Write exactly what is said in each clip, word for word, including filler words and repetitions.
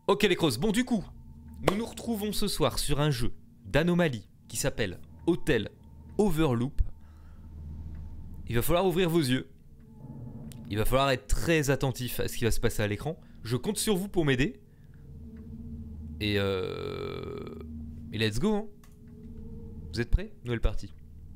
Ok les crosses, bon du coup, nous nous retrouvons ce soir sur un jeu d'anomalie qui s'appelle Hotel Overloop. Il va falloir ouvrir vos yeux. Il va falloir être très attentif à ce qui va se passer à l'écran. Je compte sur vous pour m'aider. Et euh... Et let's go hein. Vous êtes prêts? Nouvelle partie.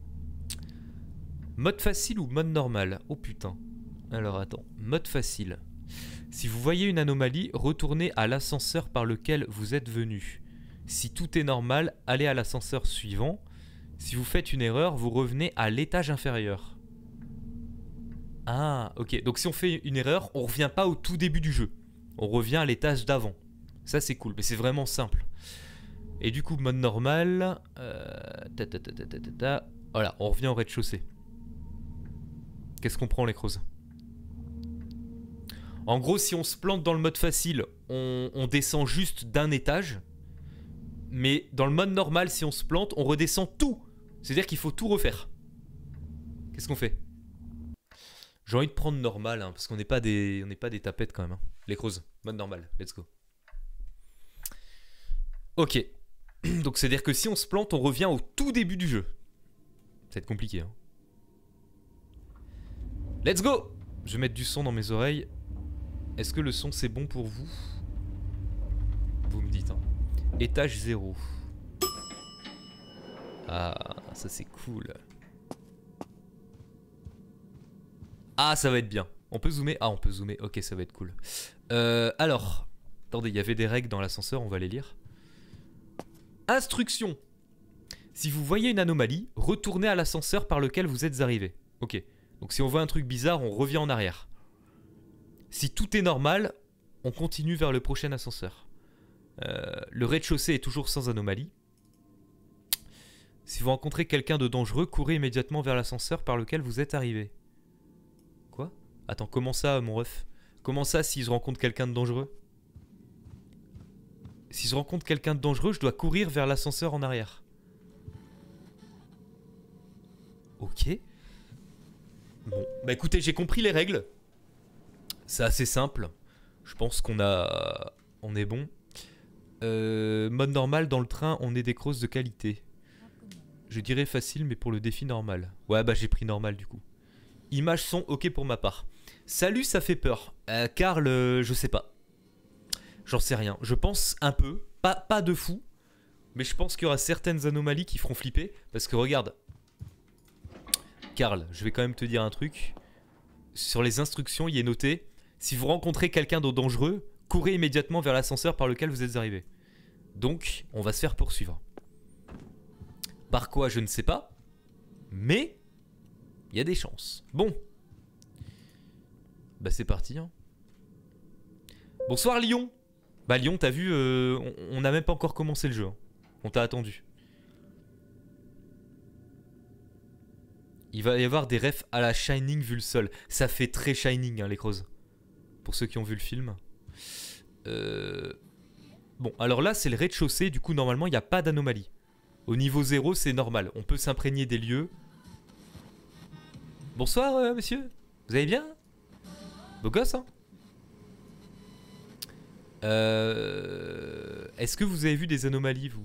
Mode facile ou mode normal? Oh putain. Alors attends, mode facile. Si vous voyez une anomalie, retournez à l'ascenseur par lequel vous êtes venu. Si tout est normal, allez à l'ascenseur suivant. Si vous faites une erreur, vous revenez à l'étage inférieur. Ah, ok. Donc si on fait une erreur, on revient pas au tout début du jeu. On revient à l'étage d'avant. Ça c'est cool, mais c'est vraiment simple. Et du coup, mode normal... Euh, ta, ta, ta, ta, ta, ta, ta. Voilà, on revient au rez-de-chaussée. Qu'est-ce qu'on prend les creuses? En gros, si on se plante dans le mode facile, on, on descend juste d'un étage. Mais dans le mode normal, si on se plante, on redescend tout. C'est-à-dire qu'il faut tout refaire. Qu'est-ce qu'on fait? J'ai envie de prendre normal, hein, parce qu'on n'est pas des, on n'est pas des tapettes quand même. Hein. Les creuses, mode normal, let's go. Ok. Donc c'est-à-dire que si on se plante, on revient au tout début du jeu. Ça va être compliqué. Hein. Let's go! Je vais mettre du son dans mes oreilles. Est-ce que le son c'est bon pour vous? Vous me dites. Hein. Étage zéro. Ah, ça c'est cool. Ah, ça va être bien. On peut zoomer? Ah, on peut zoomer. Ok, ça va être cool. Euh, alors, attendez, il y avait des règles dans l'ascenseur, on va les lire. Instruction. Si vous voyez une anomalie, retournez à l'ascenseur par lequel vous êtes arrivé. Ok. Donc si on voit un truc bizarre, on revient en arrière. Si tout est normal, on continue vers le prochain ascenseur. Euh, le rez-de-chaussée est toujours sans anomalie. Si vous rencontrez quelqu'un de dangereux, courez immédiatement vers l'ascenseur par lequel vous êtes arrivé. Quoi? Attends, comment ça, mon ref? Comment ça, si je rencontre quelqu'un de dangereux? Si je rencontre quelqu'un de dangereux, je dois courir vers l'ascenseur en arrière. Ok. Bon, bah écoutez, j'ai compris les règles. C'est assez simple. Je pense qu'on a... On est bon. Euh, mode normal, dans le train, on est des crosses de qualité. Je dirais facile, mais pour le défi normal. Ouais, bah j'ai pris normal du coup. Images sont ok pour ma part. Salut, ça fait peur. Euh, Karl, euh, je sais pas. J'en sais rien. Je pense un peu. Pas, pas de fou. Mais je pense qu'il y aura certaines anomalies qui feront flipper. Parce que regarde. Karl, je vais quand même te dire un truc. Sur les instructions, il est noté: si vous rencontrez quelqu'un de dangereux, courez immédiatement vers l'ascenseur par lequel vous êtes arrivé. Donc, on va se faire poursuivre. Par quoi, je ne sais pas. Mais, il y a des chances. Bon. Bah c'est parti. Hein. Bonsoir Lyon. Bah Lyon, t'as vu, euh, on n'a même pas encore commencé le jeu. Hein. On t'a attendu. Il va y avoir des refs à la Shining vu le sol. Ça fait très Shining, hein, les crozes. Pour ceux qui ont vu le film. Euh... Bon, alors là, c'est le rez-de-chaussée. Du coup, normalement, il n'y a pas d'anomalie. Au niveau zéro, c'est normal. On peut s'imprégner des lieux. Bonsoir, euh, monsieur. Vous allez bien? Beau gosse, hein? euh... Est-ce que vous avez vu des anomalies, vous?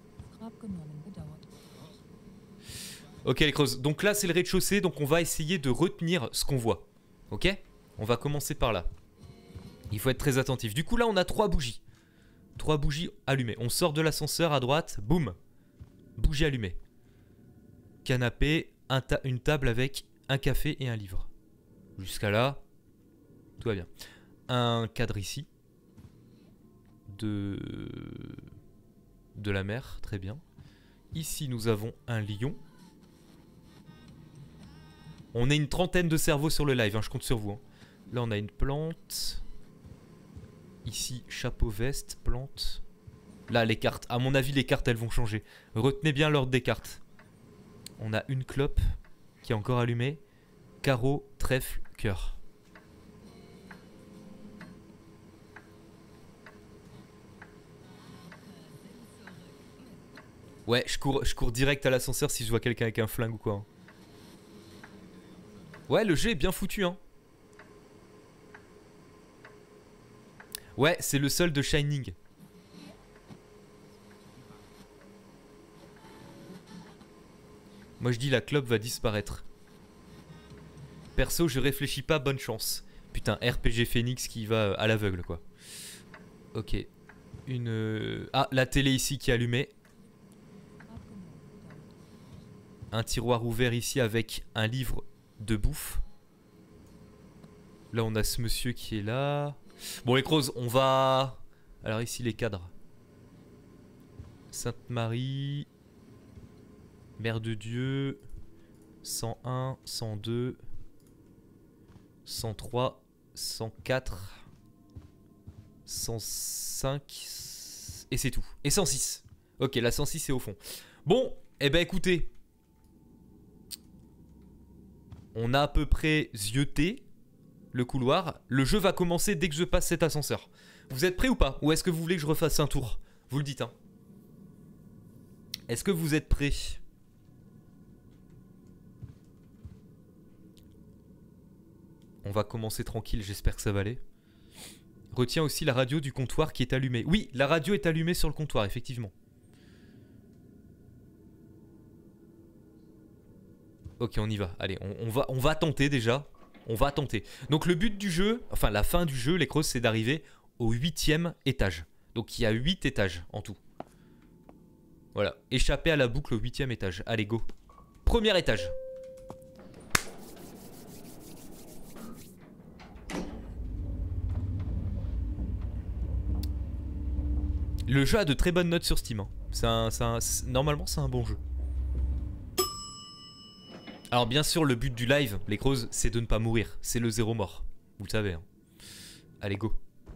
Ok les creuses, donc là c'est le rez-de-chaussée, donc on va essayer de retenir ce qu'on voit. Ok? On va commencer par là. Il faut être très attentif. Du coup là on a trois bougies. Trois bougies allumées. On sort de l'ascenseur à droite, boum. Bougie allumée. Canapé, un ta une table avec un café et un livre. Jusqu'à là, tout va bien. Un cadre ici. De... De la mer, très bien. Ici nous avons un lion. On est une trentaine de cerveaux sur le live, hein, je compte sur vous. Hein. Là, on a une plante. Ici, chapeau, veste, plante. Là, les cartes. À mon avis, les cartes, elles vont changer. Retenez bien l'ordre des cartes. On a une clope qui est encore allumée. Carreau, trèfle, cœur. Ouais, je cours, je cours direct à l'ascenseur si je vois quelqu'un avec un flingue ou quoi. Hein. Ouais, le jeu est bien foutu, hein. Ouais, c'est le seul de Shining. Moi je dis la clope va disparaître. Perso, je réfléchis pas, bonne chance. Putain, R P G Phoenix qui va à l'aveugle quoi. Ok. Une... Ah, la télé ici qui est allumée. Un tiroir ouvert ici avec un livre de bouffe. Là on a ce monsieur qui est là. Bon les crozes, on va... Alors ici les cadres. Sainte-Marie. Mère de Dieu. cent un, cent deux. cent trois. cent quatre. cent cinq. Et c'est tout. Et cent six. Ok, la cent six est au fond. Bon, eh ben écoutez. On a à peu près zioté le couloir. Le jeu va commencer dès que je passe cet ascenseur. Vous êtes prêts ou pas? Ou est-ce que vous voulez que je refasse un tour? Vous le dites, hein. Est-ce que vous êtes prêts? On va commencer tranquille, j'espère que ça va aller. Retiens aussi la radio du comptoir qui est allumée. Oui, la radio est allumée sur le comptoir, effectivement. Ok, on y va. Allez, on, on, va, on va tenter déjà. On va tenter. Donc le but du jeu, enfin la fin du jeu, les creuses, c'est d'arriver au huitième étage. Donc il y a huit étages en tout. Voilà, échapper à la boucle au huitième étage. Allez, go. Premier étage. Le jeu a de très bonnes notes sur Steam. Hein. C'est un, c'est un, c'est, normalement, c'est un bon jeu. Alors bien sûr, le but du live, les crozes, c'est de ne pas mourir. C'est le zéro mort. Vous le savez. Hein. Allez, go.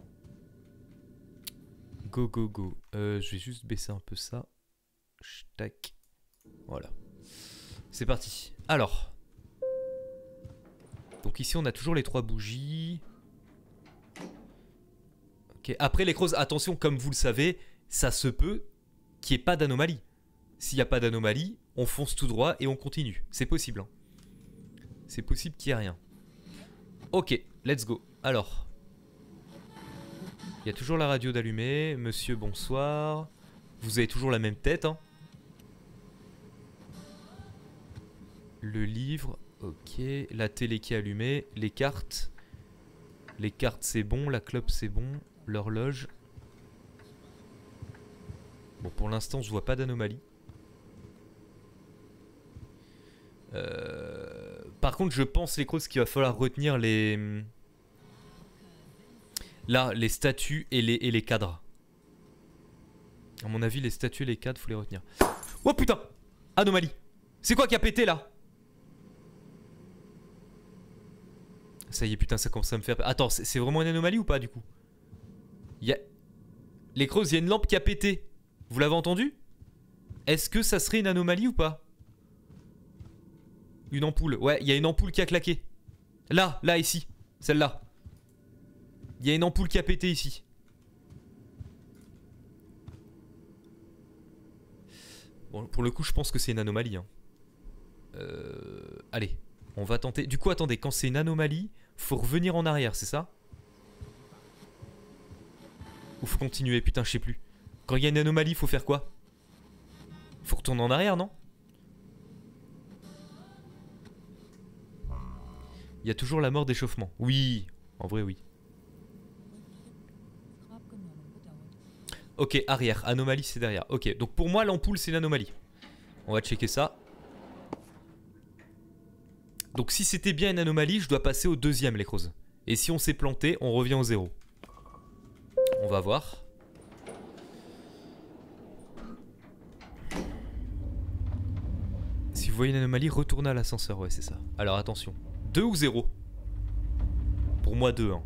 Go, go, go. Euh, je vais juste baisser un peu ça. Tac. Voilà. C'est parti. Alors. Donc ici, on a toujours les trois bougies. Ok. Après, les crozes, attention, comme vous le savez, ça se peut qu'il n'y ait pas d'anomalie. S'il n'y a pas d'anomalie, on fonce tout droit et on continue. C'est possible. Hein. C'est possible qu'il n'y ait rien. Ok, let's go. Alors. Il y a toujours la radio d'allumée. Monsieur, bonsoir. Vous avez toujours la même tête. Hein. Le livre. Ok. La télé qui est allumée. Les cartes. Les cartes, c'est bon. La clope, c'est bon. L'horloge. Bon, pour l'instant, je vois pas d'anomalie. Euh... Par contre, je pense, les crozes, qu'il va falloir retenir les... Là, les statues et les, et les cadres. À mon avis, les statues et les cadres, faut les retenir. Oh putain! Anomalie! C'est quoi qui a pété, là? Ça y est, putain, ça commence à me faire... Attends, c'est vraiment une anomalie ou pas, du coup? Il y a... Les crozes, il y a une lampe qui a pété. Vous l'avez entendu? Est-ce que ça serait une anomalie ou pas? Une ampoule. Ouais, il y a une ampoule qui a claqué. Là, là, ici. Celle-là. Il y a une ampoule qui a pété ici. Bon, pour le coup, je pense que c'est une anomalie. Hein. Euh... Allez, on va tenter. Du coup, attendez, quand c'est une anomalie, faut revenir en arrière, c'est ça? Ou faut continuer? Putain, je sais plus. Quand il y a une anomalie, faut faire quoi? Faut retourner en arrière, non? Il y a toujours la mort d'échauffement. Oui, en vrai, oui. Ok, arrière. Anomalie, c'est derrière. Ok, donc pour moi, l'ampoule, c'est l'anomalie. On va checker ça. Donc si c'était bien une anomalie, je dois passer au deuxième, les crozes. Et si on s'est planté, on revient au zéro. On va voir. Si vous voyez une anomalie, retournez à l'ascenseur. Ouais, c'est ça. Alors attention. deux ou zéro? Pour moi, deux. Hein.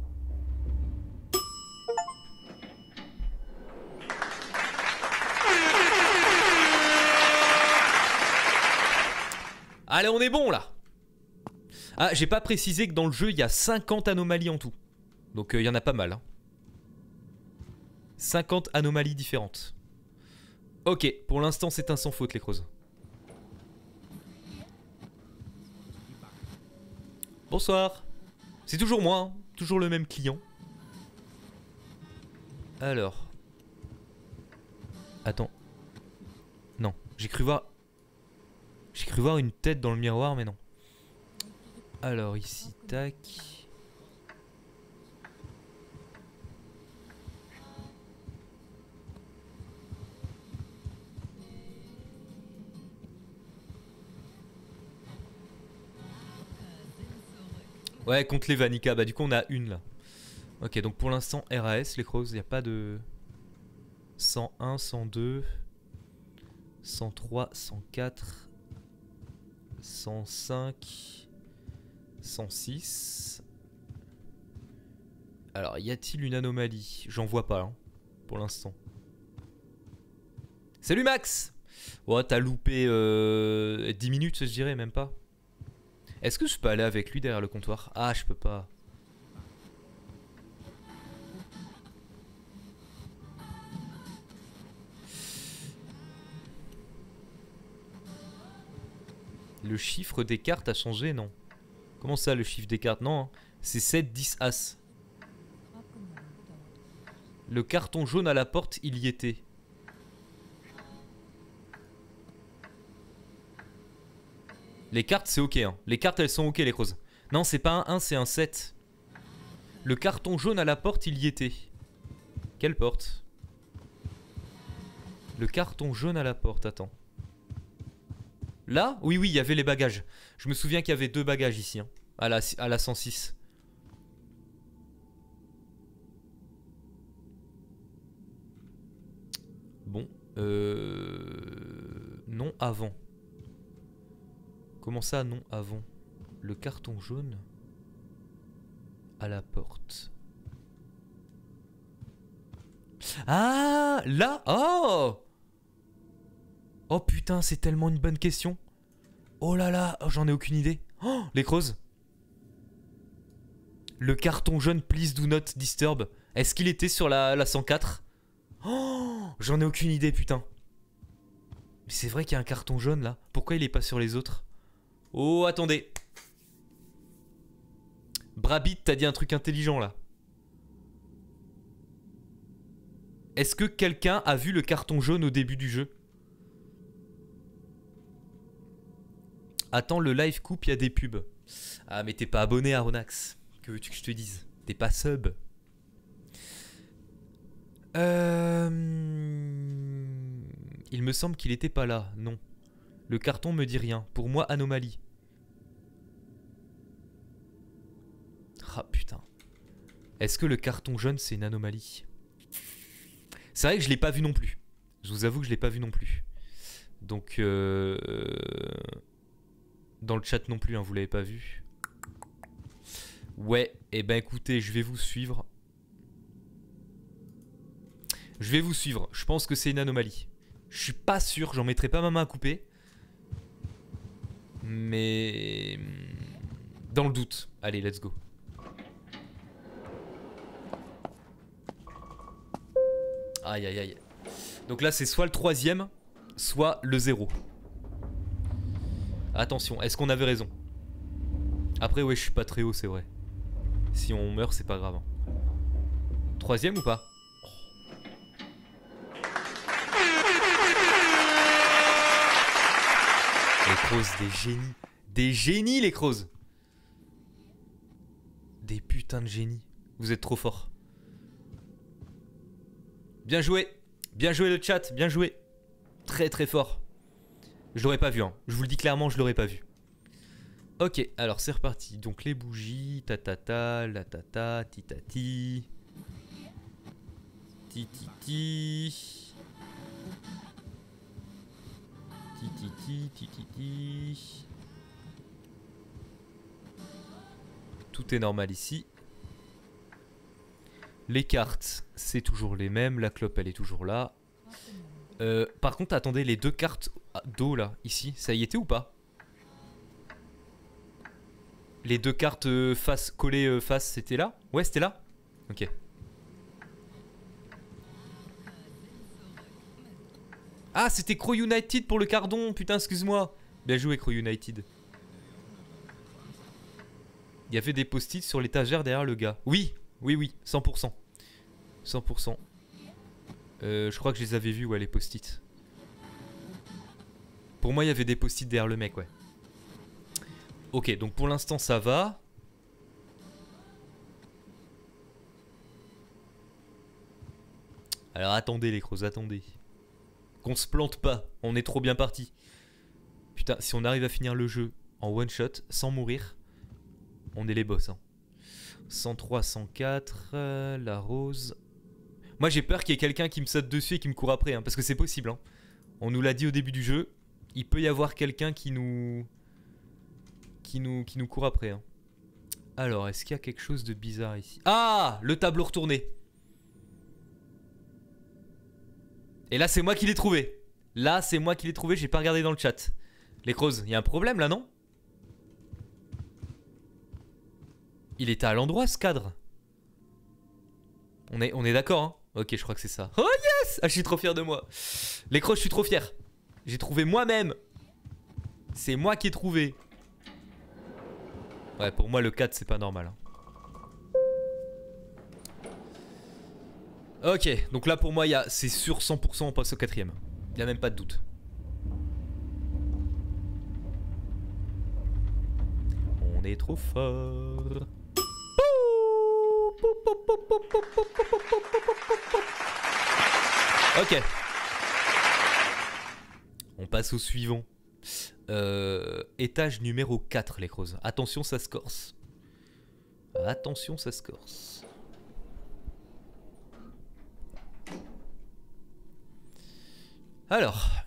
Allez, on est bon là. Ah, j'ai pas précisé que dans le jeu, il y a cinquante anomalies en tout. Donc il euh, y en a pas mal. Hein. cinquante anomalies différentes. Ok, pour l'instant, c'est un sans faute, les crozes. Bonsoir. C'est toujours moi, hein. Toujours le même client. Alors. Attends. Non, j'ai cru voir... J'ai cru voir une tête dans le miroir, mais non. Alors ici, tac. Ouais, contre les Vanica, bah du coup on a une là. Ok, donc pour l'instant R A S, les crows, il n'y a pas de... cent un, cent deux, cent trois, cent quatre, cent cinq, cent six. Alors, y a-t-il une anomalie? J'en vois pas, hein, pour l'instant. Salut Max! Oh, t'as loupé euh, dix minutes, je dirais, même pas. Est-ce que je peux aller avec lui derrière le comptoir? Ah, je peux pas. Le chiffre des cartes a changé, non? Comment ça, le chiffre des cartes? Non, hein. C'est sept, dix, As. Le carton jaune à la porte, il y était. Les cartes, c'est ok, hein. Les cartes, elles sont ok, les creuses. Non, c'est pas un un, c'est un sept. Le carton jaune à la porte, il y était. Quelle porte? Le carton jaune à la porte, attends. Là? Oui, oui, il y avait les bagages. Je me souviens qu'il y avait deux bagages ici, hein, à la, à la cent six. Bon. Euh... Non, avant. Comment ça, non, avant? Le carton jaune à la porte. Ah, là? Oh! Oh putain, c'est tellement une bonne question. Oh là là, oh, j'en ai aucune idée. Oh, les creuses. Le carton jaune, please do not disturb. Est-ce qu'il était sur la, la cent quatre? Oh, j'en ai aucune idée, putain. Mais c'est vrai qu'il y a un carton jaune là. Pourquoi il est pas sur les autres? Oh, attendez. Brabit, t'as dit un truc intelligent là. Est-ce que quelqu'un a vu le carton jaune au début du jeu? Attends, le live coupe, il y a des pubs. Ah, mais t'es pas abonné à Ronax. Que veux-tu que je te dise? T'es pas sub. Euh... Il me semble qu'il était pas là, non. Le carton me dit rien. Pour moi, anomalie. Ah putain. Est-ce que le carton jaune, c'est une anomalie? C'est vrai que je l'ai pas vu non plus. Je vous avoue que je l'ai pas vu non plus. Donc... Euh... Dans le chat non plus, hein, vous l'avez pas vu. Ouais, et eh ben écoutez, je vais vous suivre. Je vais vous suivre. Je pense que c'est une anomalie. Je suis pas sûr, j'en mettrai pas ma main à couper. Mais... Dans le doute. Allez, let's go. Aïe, aïe, aïe. Donc là, c'est soit le troisième, soit le zéro. Attention, est-ce qu'on avait raison? Après, ouais, je suis pas très haut, c'est vrai. Si on meurt, c'est pas grave. Hein. Troisième ou pas? Les crozes, des génies. Des génies, les crozes. Des putains de génies. Vous êtes trop forts. Bien joué. Bien joué le chat, bien joué. Très très fort. Je l'aurais pas vu, hein. Je vous le dis clairement, je l'aurais pas vu. Ok, alors c'est reparti. Donc les bougies, ta ta ta, la ta ta, ti ta ti. Ti ti ti. Ti ti ti, ti ti ti. Tout est normal ici. Les cartes, c'est toujours les mêmes. La clope, elle est toujours là. Euh, par contre, attendez, les deux cartes d'eau là, ici, ça y était ou pas? Les deux cartes euh, face, collées euh, face, c'était là? Ouais, c'était là? Ok. Ah, c'était Crow United pour le cardon. Putain, excuse-moi. Bien joué, Crow United. Il y avait des post-it sur l'étagère derrière le gars. Oui, oui, oui, cent pour cent. cent pour cent. Euh, je crois que je les avais vus, ouais, les post-it. Pour moi, il y avait des post-it derrière le mec, ouais. Ok, donc pour l'instant, ça va. Alors attendez les crocs, attendez. Qu'on se plante pas, on est trop bien parti. Putain, si on arrive à finir le jeu en one shot, sans mourir, on est les boss. Hein. cent trois, cent quatre, euh, la rose. Moi j'ai peur qu'il y ait quelqu'un qui me saute dessus et qui me court après, hein, parce que c'est possible. Hein. On nous l'a dit au début du jeu, il peut y avoir quelqu'un qui nous... Qui nous, qui nous court après. Hein. Alors, est-ce qu'il y a quelque chose de bizarre ici? Ah, le tableau retourné. Et là, c'est moi qui l'ai trouvé. Là, c'est moi qui l'ai trouvé, j'ai pas regardé dans le chat. Les crozes, il y a un problème là, non? Il était à l'endroit, ce cadre. On est, on est d'accord, hein? Ok, je crois que c'est ça. Oh yes! Ah, je suis trop fier de moi. Les crozes, je suis trop fier. J'ai trouvé moi-même. C'est moi qui ai trouvé. Ouais, pour moi, le quatre, c'est pas normal. Hein. Ok, donc là pour moi c'est sûr cent pour cent on passe au quatrième. Il n'y a même pas de doute. On est trop fort. Ok. On passe au suivant. Euh, étage numéro quatre les crozes. Attention ça se corse. Attention ça se corse. Alors.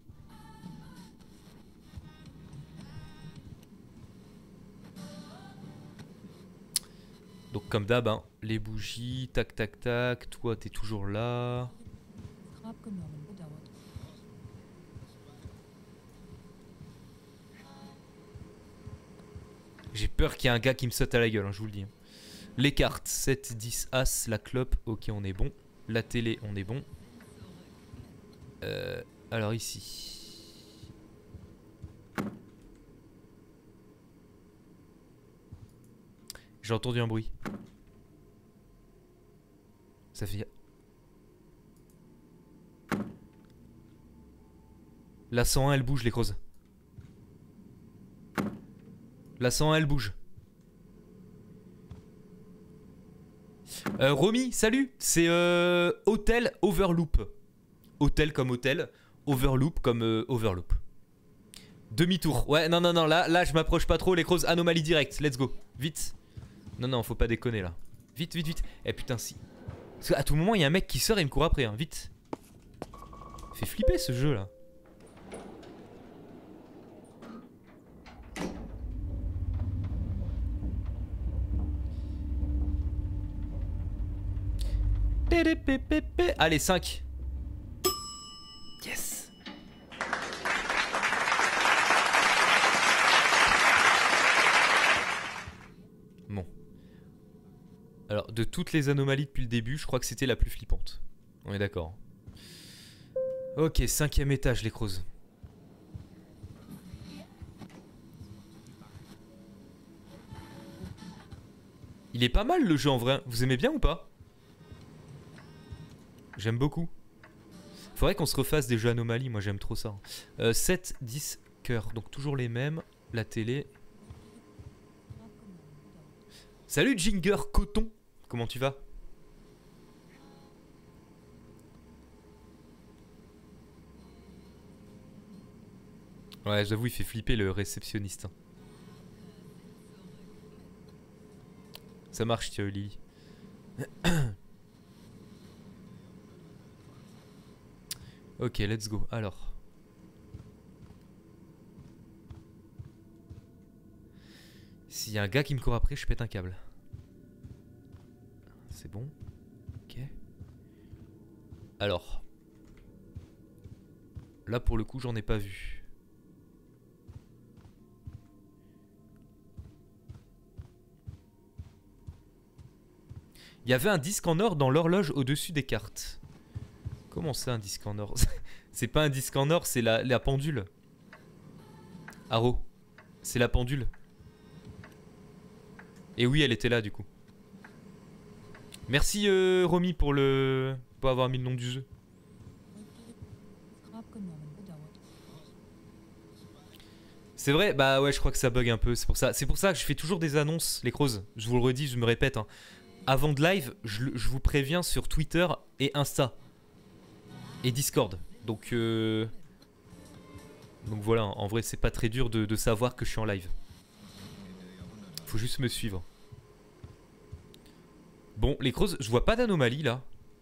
Donc comme d'hab, hein, les bougies, tac tac tac, toi t'es toujours là. J'ai peur qu'il y ait un gars qui me saute à la gueule, hein, je vous le dis. Hein. Les cartes, sept, dix, As, la clope, ok on est bon. La télé, on est bon. Euh, alors ici. J'ai entendu un bruit. Ça fait... La cent un elle bouge les crozes. La cent un elle bouge. Euh, Romy, salut. C'est euh, Hôtel Overloop. Hôtel comme hôtel, Overloop comme euh, Overloop. Demi-tour. Ouais, non, non, non, là, là je m'approche pas trop. Les crozes, anomalie directe. Let's go. Vite. Non, non, faut pas déconner là. Vite, vite, vite. Eh putain, si. Parce qu'à tout moment, il y a un mec qui sort et il me court après. Hein. Vite. Fait flipper ce jeu là. Allez, cinq. Yes. Bon. Alors, de toutes les anomalies depuis le début, je crois que c'était la plus flippante. On est d'accord. Ok, cinquième étage, les crozes. Il est pas mal le jeu en vrai. Vous aimez bien ou pas? J'aime beaucoup. Faudrait qu'on se refasse des jeux anomalies, moi j'aime trop ça. Euh, sept, dix, cœur. Donc toujours les mêmes. La télé. Salut Ginger Coton. Comment tu vas? Ouais, j'avoue, il fait flipper le réceptionniste. Ça marche, tiens, Lily. Ok, let's go. Alors. S'il y a un gars qui me court après, je pète un câble. C'est bon. Ok. Alors. Là, pour le coup, j'en ai pas vu. Il y avait un disque en or dans l'horloge au-dessus des cartes. Comment ça, un disque en or? C'est pas un disque en or, c'est la, la pendule. Aro, c'est la pendule. Et oui, elle était là du coup. Merci euh, Romy pour le... pour avoir mis le nom du jeu. C'est vrai, bah ouais, je crois que ça bug un peu, c'est pour ça. C'est pour ça que je fais toujours des annonces, les crozes. Je vous le redis, je me répète. Hein. Avant de live, je, je vous préviens sur Twitter et Insta. Et Discord. Donc, euh... Donc voilà, en vrai, c'est pas très dur de, de savoir que je suis en live. Faut juste me suivre. Bon, les crozes, je vois pas d'anomalie là.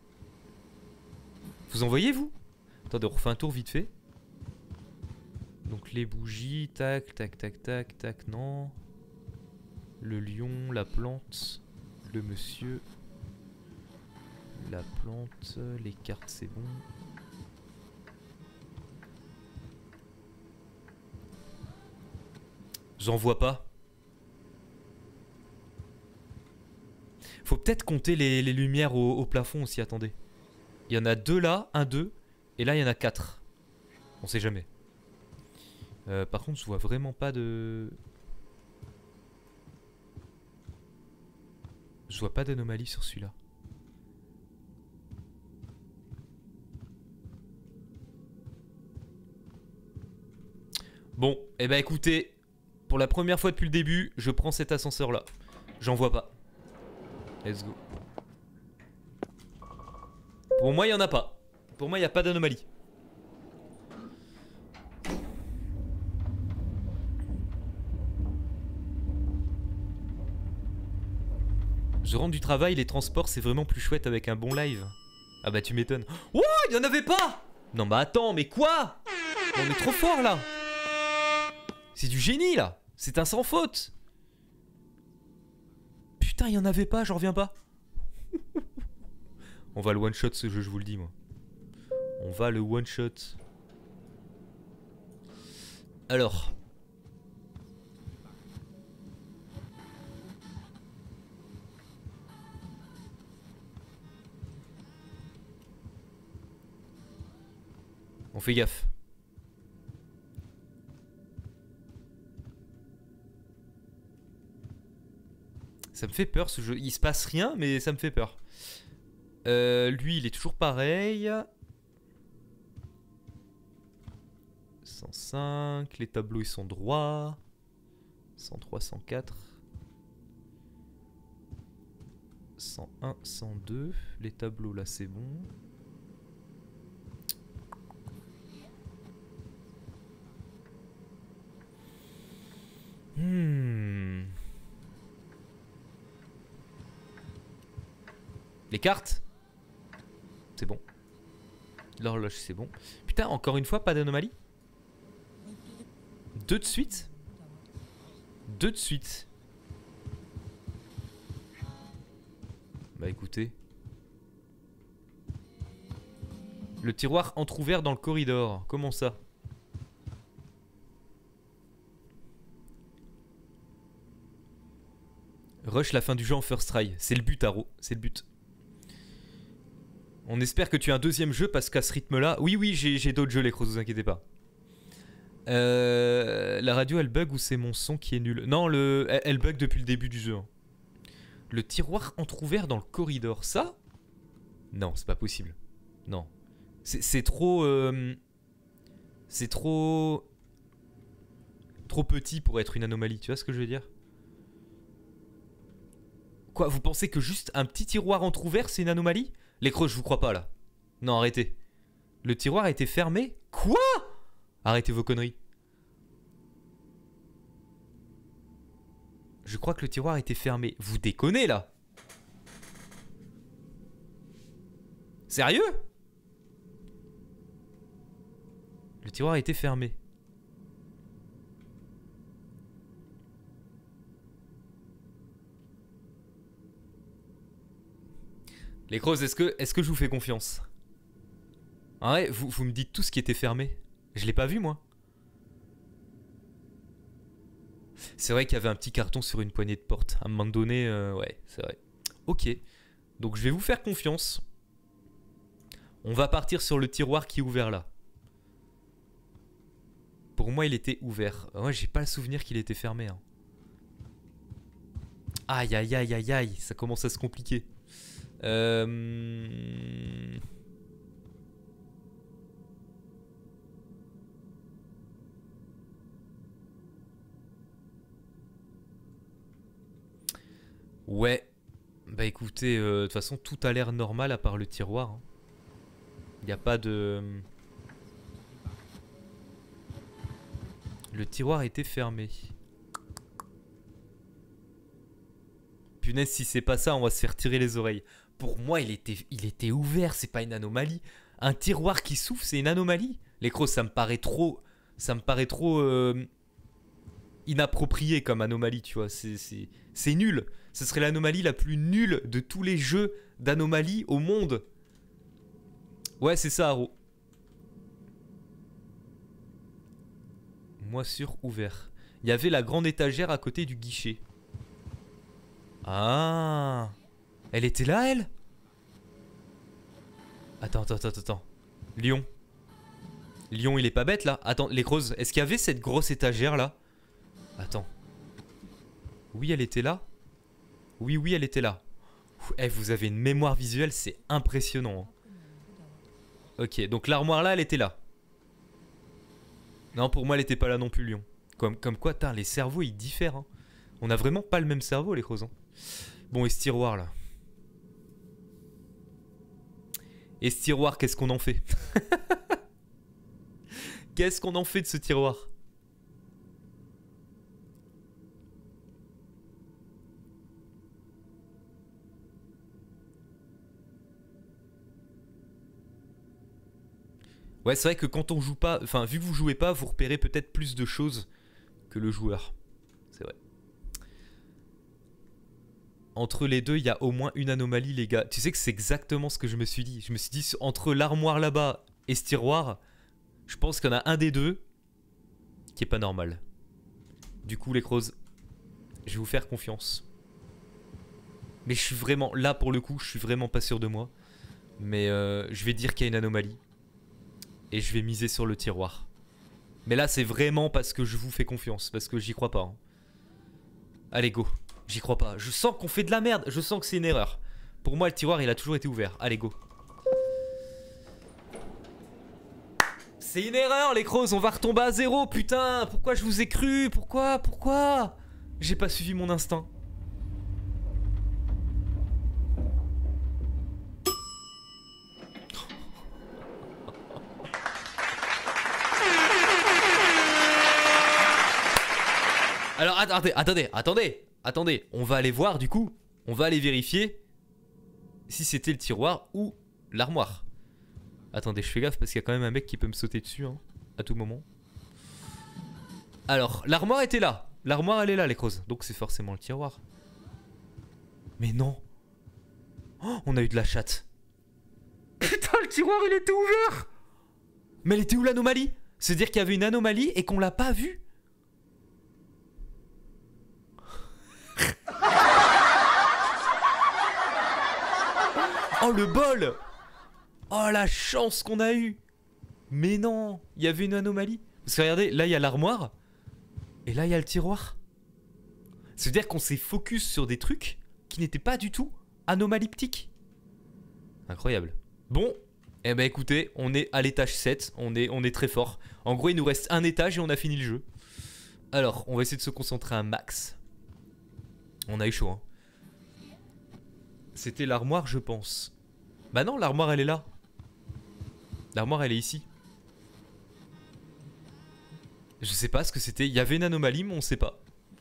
Vous en voyez, vous? Attendez, on refait un tour vite fait. Donc les bougies, tac, tac, tac, tac, tac, non. Le lion, la plante, le monsieur. La plante, les cartes, c'est bon. J'en vois pas. Faut peut-être compter les, les lumières au, au plafond aussi, attendez. Il y en a deux là, un, deux. Et là, il y en a quatre. On sait jamais. Euh, par contre, je vois vraiment pas de... Je vois pas d'anomalie sur celui-là. Bon, et eh ben écoutez, pour la première fois depuis le début, je prends cet ascenseur-là. J'en vois pas. Let's go. Pour moi, il y en a pas. Pour moi, il n'y a pas d'anomalie. Je rentre du travail, les transports, c'est vraiment plus chouette avec un bon live. Ah bah tu m'étonnes. Oh, il y en avait pas! Non bah attends, mais quoi? On est trop fort là. C'est du génie là. C'est un sans faute. Putain, il y en avait pas, j'en reviens pas. On va le one shot ce jeu, je vous le dis moi. On va le one shot. Alors. On fait gaffe. Ça me fait peur ce jeu. Il se passe rien, mais ça me fait peur. Euh, lui, il est toujours pareil. cent cinq. Les tableaux, ils sont droits. cent trois, cent quatre. cent un, cent deux. Les tableaux, là, c'est bon. Hmm. Les cartes, c'est bon. L'horloge, c'est bon. Putain, encore une fois, pas d'anomalie. Deux de suite. Deux de suite. Bah écoutez. Le tiroir entrouvert dans le corridor. Comment ça? Rush la fin du jeu en first try. C'est le but, Haro. C'est le but. On espère que tu as un deuxième jeu parce qu'à ce rythme-là... Oui, oui, j'ai d'autres jeux, les crocs, vous inquiétez pas. Euh, la radio, elle bug ou c'est mon son qui est nul? Non, le, elle, elle bug depuis le début du jeu. Hein. Le tiroir entrouvert dans le corridor. Ça? Non, c'est pas possible. Non. C'est trop... Euh, c'est trop... Trop petit pour être une anomalie. Tu vois ce que je veux dire? Quoi, vous pensez que juste un petit tiroir entrouvert, c'est une anomalie? Les creux, je vous crois pas là. Non, arrêtez. Le tiroir a été fermé? Quoi? Arrêtez vos conneries. Je crois que le tiroir a été fermé. Vous déconnez là? Sérieux? Le tiroir a été fermé. Les crozes, est-ce que, est-ce que je vous fais confiance? En vrai, vous, vous me dites tout ce qui était fermé. Je l'ai pas vu, moi. C'est vrai qu'il y avait un petit carton sur une poignée de porte. À un moment donné, euh, ouais, c'est vrai. Ok. Donc je vais vous faire confiance. On va partir sur le tiroir qui est ouvert là. Pour moi, il était ouvert. Moi, j'ai pas le souvenir qu'il était fermé. Hein. Aïe, aïe, aïe, aïe, aïe. Ça commence à se compliquer. Euh... Ouais. Bah écoutez, euh, de toute façon, tout a l'air normal à part le tiroir. Il n'y a pas de... Le tiroir était fermé. Punaise, si c'est pas ça, on va se faire tirer les oreilles. Pour moi, il était, il était ouvert, c'est pas une anomalie. Un tiroir qui s'ouvre, c'est une anomalie. Les crocs, ça me paraît trop... Ça me paraît trop... Euh, inapproprié comme anomalie, tu vois. C'est nul. Ce serait l'anomalie la plus nulle de tous les jeux d'anomalie au monde. Ouais, c'est ça, Haro. Moissure ouvert. Il y avait la grande étagère à côté du guichet. Ah. Elle était là, elle? Attends, attends, attends, attends. Lion. Lion, il est pas bête, là. Attends, les grosses... Est-ce qu'il y avait cette grosse étagère, là? Attends. Oui, elle était là. Oui, oui, elle était là. Eh, vous avez une mémoire visuelle, c'est impressionnant. Ok, donc l'armoire là, elle était là. Non, pour moi, elle était pas là non plus, Lion. Comme, comme quoi, tain, les cerveaux, ils diffèrent. Hein. On a vraiment pas le même cerveau, les croisants. Bon, et ce tiroir là? Et ce tiroir, qu'est-ce qu'on en fait? Qu'est-ce qu'on en fait de ce tiroir? Ouais, c'est vrai que quand on joue pas, enfin, vu que vous jouez pas, vous repérez peut-être plus de choses que le joueur. C'est vrai. Entre les deux, il y a au moins une anomalie, les gars. Tu sais que c'est exactement ce que je me suis dit. Je me suis dit, entre l'armoire là-bas et ce tiroir, je pense qu'il y en a un des deux qui est pas normal. Du coup, les crocs, je vais vous faire confiance. Mais je suis vraiment, là pour le coup, je suis vraiment pas sûr de moi. Mais euh, je vais dire qu'il y a une anomalie. Et je vais miser sur le tiroir. Mais là, c'est vraiment parce que je vous fais confiance. Parce que j'y crois pas. Hein. Allez, go. J'y crois pas. Je sens qu'on fait de la merde. Je sens que c'est une erreur. Pour moi, le tiroir, il a toujours été ouvert. Allez, go. C'est une erreur, les crocs. On va retomber à zéro, putain. Pourquoi je vous ai cru? Pourquoi? Pourquoi? J'ai pas suivi mon instinct. Alors attendez, attendez, attendez, attendez, on va aller voir du coup, on va aller vérifier si c'était le tiroir ou l'armoire. Attendez, je fais gaffe parce qu'il y a quand même un mec qui peut me sauter dessus hein, à tout moment. Alors, l'armoire était là, l'armoire elle est là les crozes, donc c'est forcément le tiroir. Mais non. Oh, on a eu de la chatte. Putain, le tiroir il était ouvert. Mais elle était où l'anomalie? C'est-à-dire qu'il y avait une anomalie et qu'on l'a pas vue. Oh le bol! Oh la chance qu'on a eue! Mais non! Il y avait une anomalie. Parce que regardez, là il y a l'armoire. Et là il y a le tiroir. C'est-à-dire qu'on s'est focus sur des trucs qui n'étaient pas du tout anomalyptiques. Incroyable. Bon, eh ben écoutez, on est à l'étage sept. On est, on est très fort. En gros il nous reste un étage et on a fini le jeu. Alors, on va essayer de se concentrer un max. On a eu chaud hein. C'était l'armoire je pense. Bah non, l'armoire elle est là. L'armoire elle est ici. Je sais pas ce que c'était. Il y avait une anomalie mais on sait pas.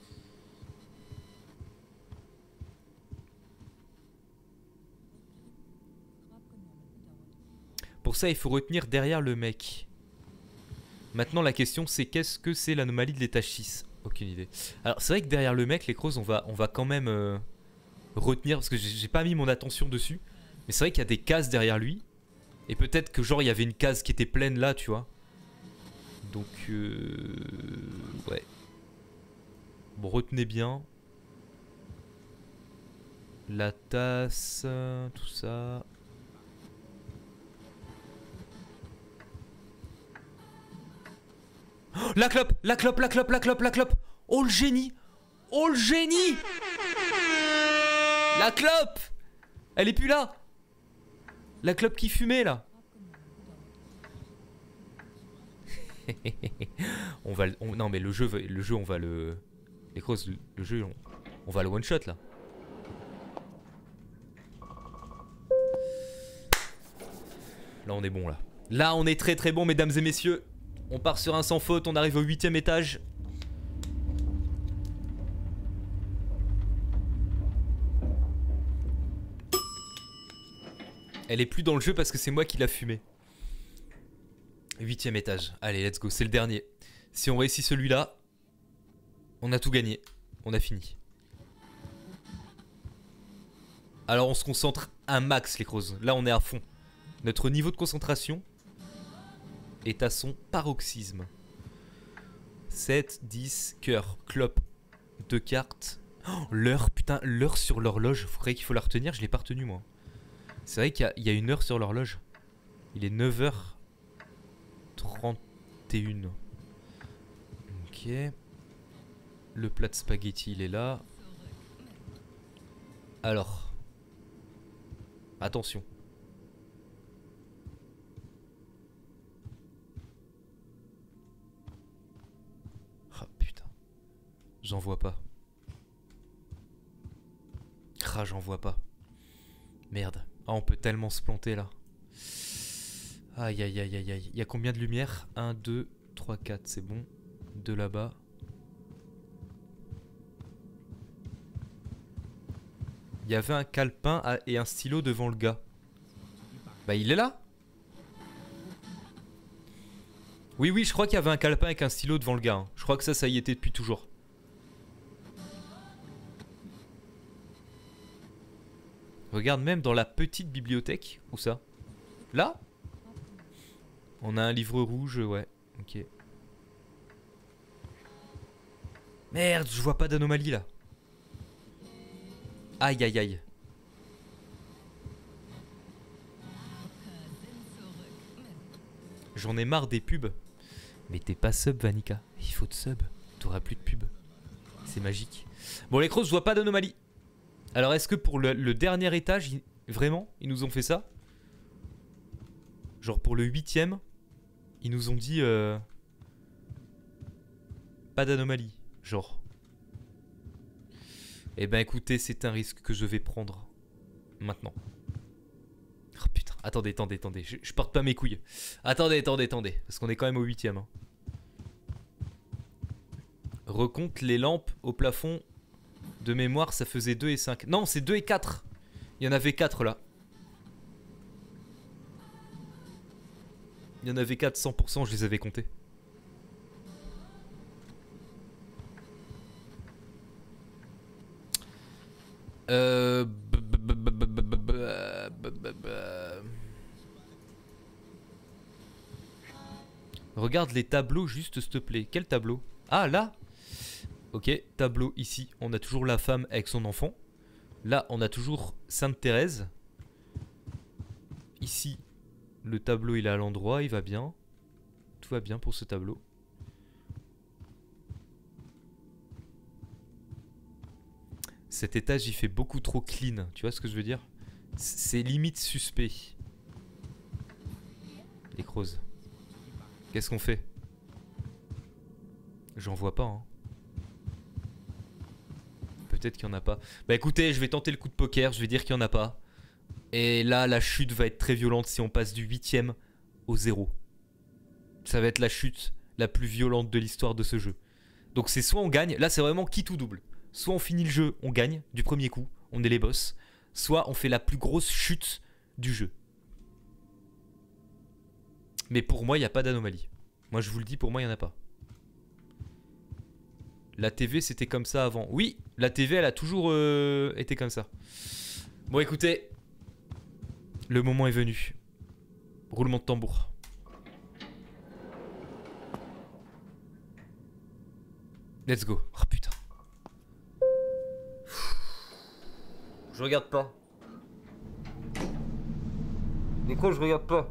Pour ça il faut retenir derrière le mec. Maintenant la question c'est qu'est-ce que c'est l'anomalie de l'étage six? Aucune idée. Alors c'est vrai que derrière le mec les crozes on va, on va quand même euh, retenir. Parce que j'ai pas mis mon attention dessus. Mais c'est vrai qu'il y a des cases derrière lui. Et peut-être que genre il y avait une case qui était pleine là, tu vois. Donc euh... ouais. Bon, retenez bien. La tasse, tout ça. Oh, la clope, la clope, la clope, la clope, la clope. Oh le génie. Oh le génie. La clope. Elle est plus là. La clope qui fumait là. On va le, on, non mais le jeu, le jeu on va le, les crosses, le jeu on, on va le one shot là. Là, on est bon, là. Là, on est très très bon, mesdames et messieurs. On part sur un sans faute, on arrive au huitième étage. Elle est plus dans le jeu parce que c'est moi qui l'a fumée. Huitième étage. Allez, let's go, c'est le dernier. Si on réussit celui-là, on a tout gagné. On a fini. Alors on se concentre un max, les crozes. Là, on est à fond. Notre niveau de concentration est à son paroxysme. sept, dix, cœur, clope, deux cartes. Oh, l'heure, putain, l'heure sur l'horloge. Vous croyez qu'il faut la retenir? Je l'ai pas retenue, moi. C'est vrai qu'il y, y a une heure sur l'horloge. Il est neuf heures trente et une. Ok. Le plat de spaghetti, il est là. Alors. Attention. Ah putain. J'en vois pas. Ah, j'en vois pas. Merde. Ah, on peut tellement se planter là. Aïe aïe aïe aïe aïe. Il y a combien de lumière? un, deux, trois, quatre, c'est bon. deux là-bas. Il y avait un calepin et un stylo devant le gars. Bah il est là. Oui oui, je crois qu'il y avait un calepin avec un stylo devant le gars, hein. Je crois que ça, ça y était depuis toujours. Regarde, même dans la petite bibliothèque. Où ça? Là? On a un livre rouge, ouais. Ok. Merde, je vois pas d'anomalie là. Aïe aïe aïe. J'en ai marre des pubs. Mais t'es pas sub, Vanica. Il faut de sub. T'auras plus de pub. C'est magique. Bon, les crozes, je vois pas d'anomalie. Alors, est-ce que pour le, le dernier étage, ils, vraiment, ils nous ont fait ça? Genre pour le huitième, ils nous ont dit euh, pas d'anomalie. Genre. Eh ben écoutez, c'est un risque que je vais prendre maintenant. Oh putain, attendez, attendez, attendez. Je, je porte pas mes couilles. Attendez, attendez, attendez. Parce qu'on est quand même au huitième. Hein. Recompte les lampes au plafond. De mémoire, ça faisait deux et cinq. Non, c'est deux et quatre. Il y en avait quatre là. Il y en avait quatre, cent pour cent, je les avais comptés. Euh... Regarde les tableaux juste, s'il te plaît. Quel tableau? Ah, là. Ok, tableau ici. On a toujours la femme avec son enfant. Là, on a toujours Sainte Thérèse. Ici, le tableau, il est à l'endroit. Il va bien. Tout va bien pour ce tableau. Cet étage, il fait beaucoup trop clean. Tu vois ce que je veux dire? C'est limite suspect. Les crozes. Qu'est-ce qu'on fait? J'en vois pas, hein. Peut-être qu'il n'y en a pas. Bah écoutez, je vais tenter le coup de poker. Je vais dire qu'il n'y en a pas. Et là, la chute va être très violente si on passe du huitième au zéro. Ça va être la chute la plus violente de l'histoire de ce jeu. Donc c'est soit on gagne. Là, c'est vraiment qui tout double. Soit on finit le jeu, on gagne du premier coup. On est les boss. Soit on fait la plus grosse chute du jeu. Mais pour moi, il n'y a pas d'anomalie. Moi, je vous le dis, pour moi, il n'y en a pas. La T V, c'était comme ça avant. Oui, la T V, elle a toujours euh, été comme ça. Bon, écoutez. Le moment est venu. Roulement de tambour. Let's go. Oh putain. Je regarde pas. Nico, je regarde pas.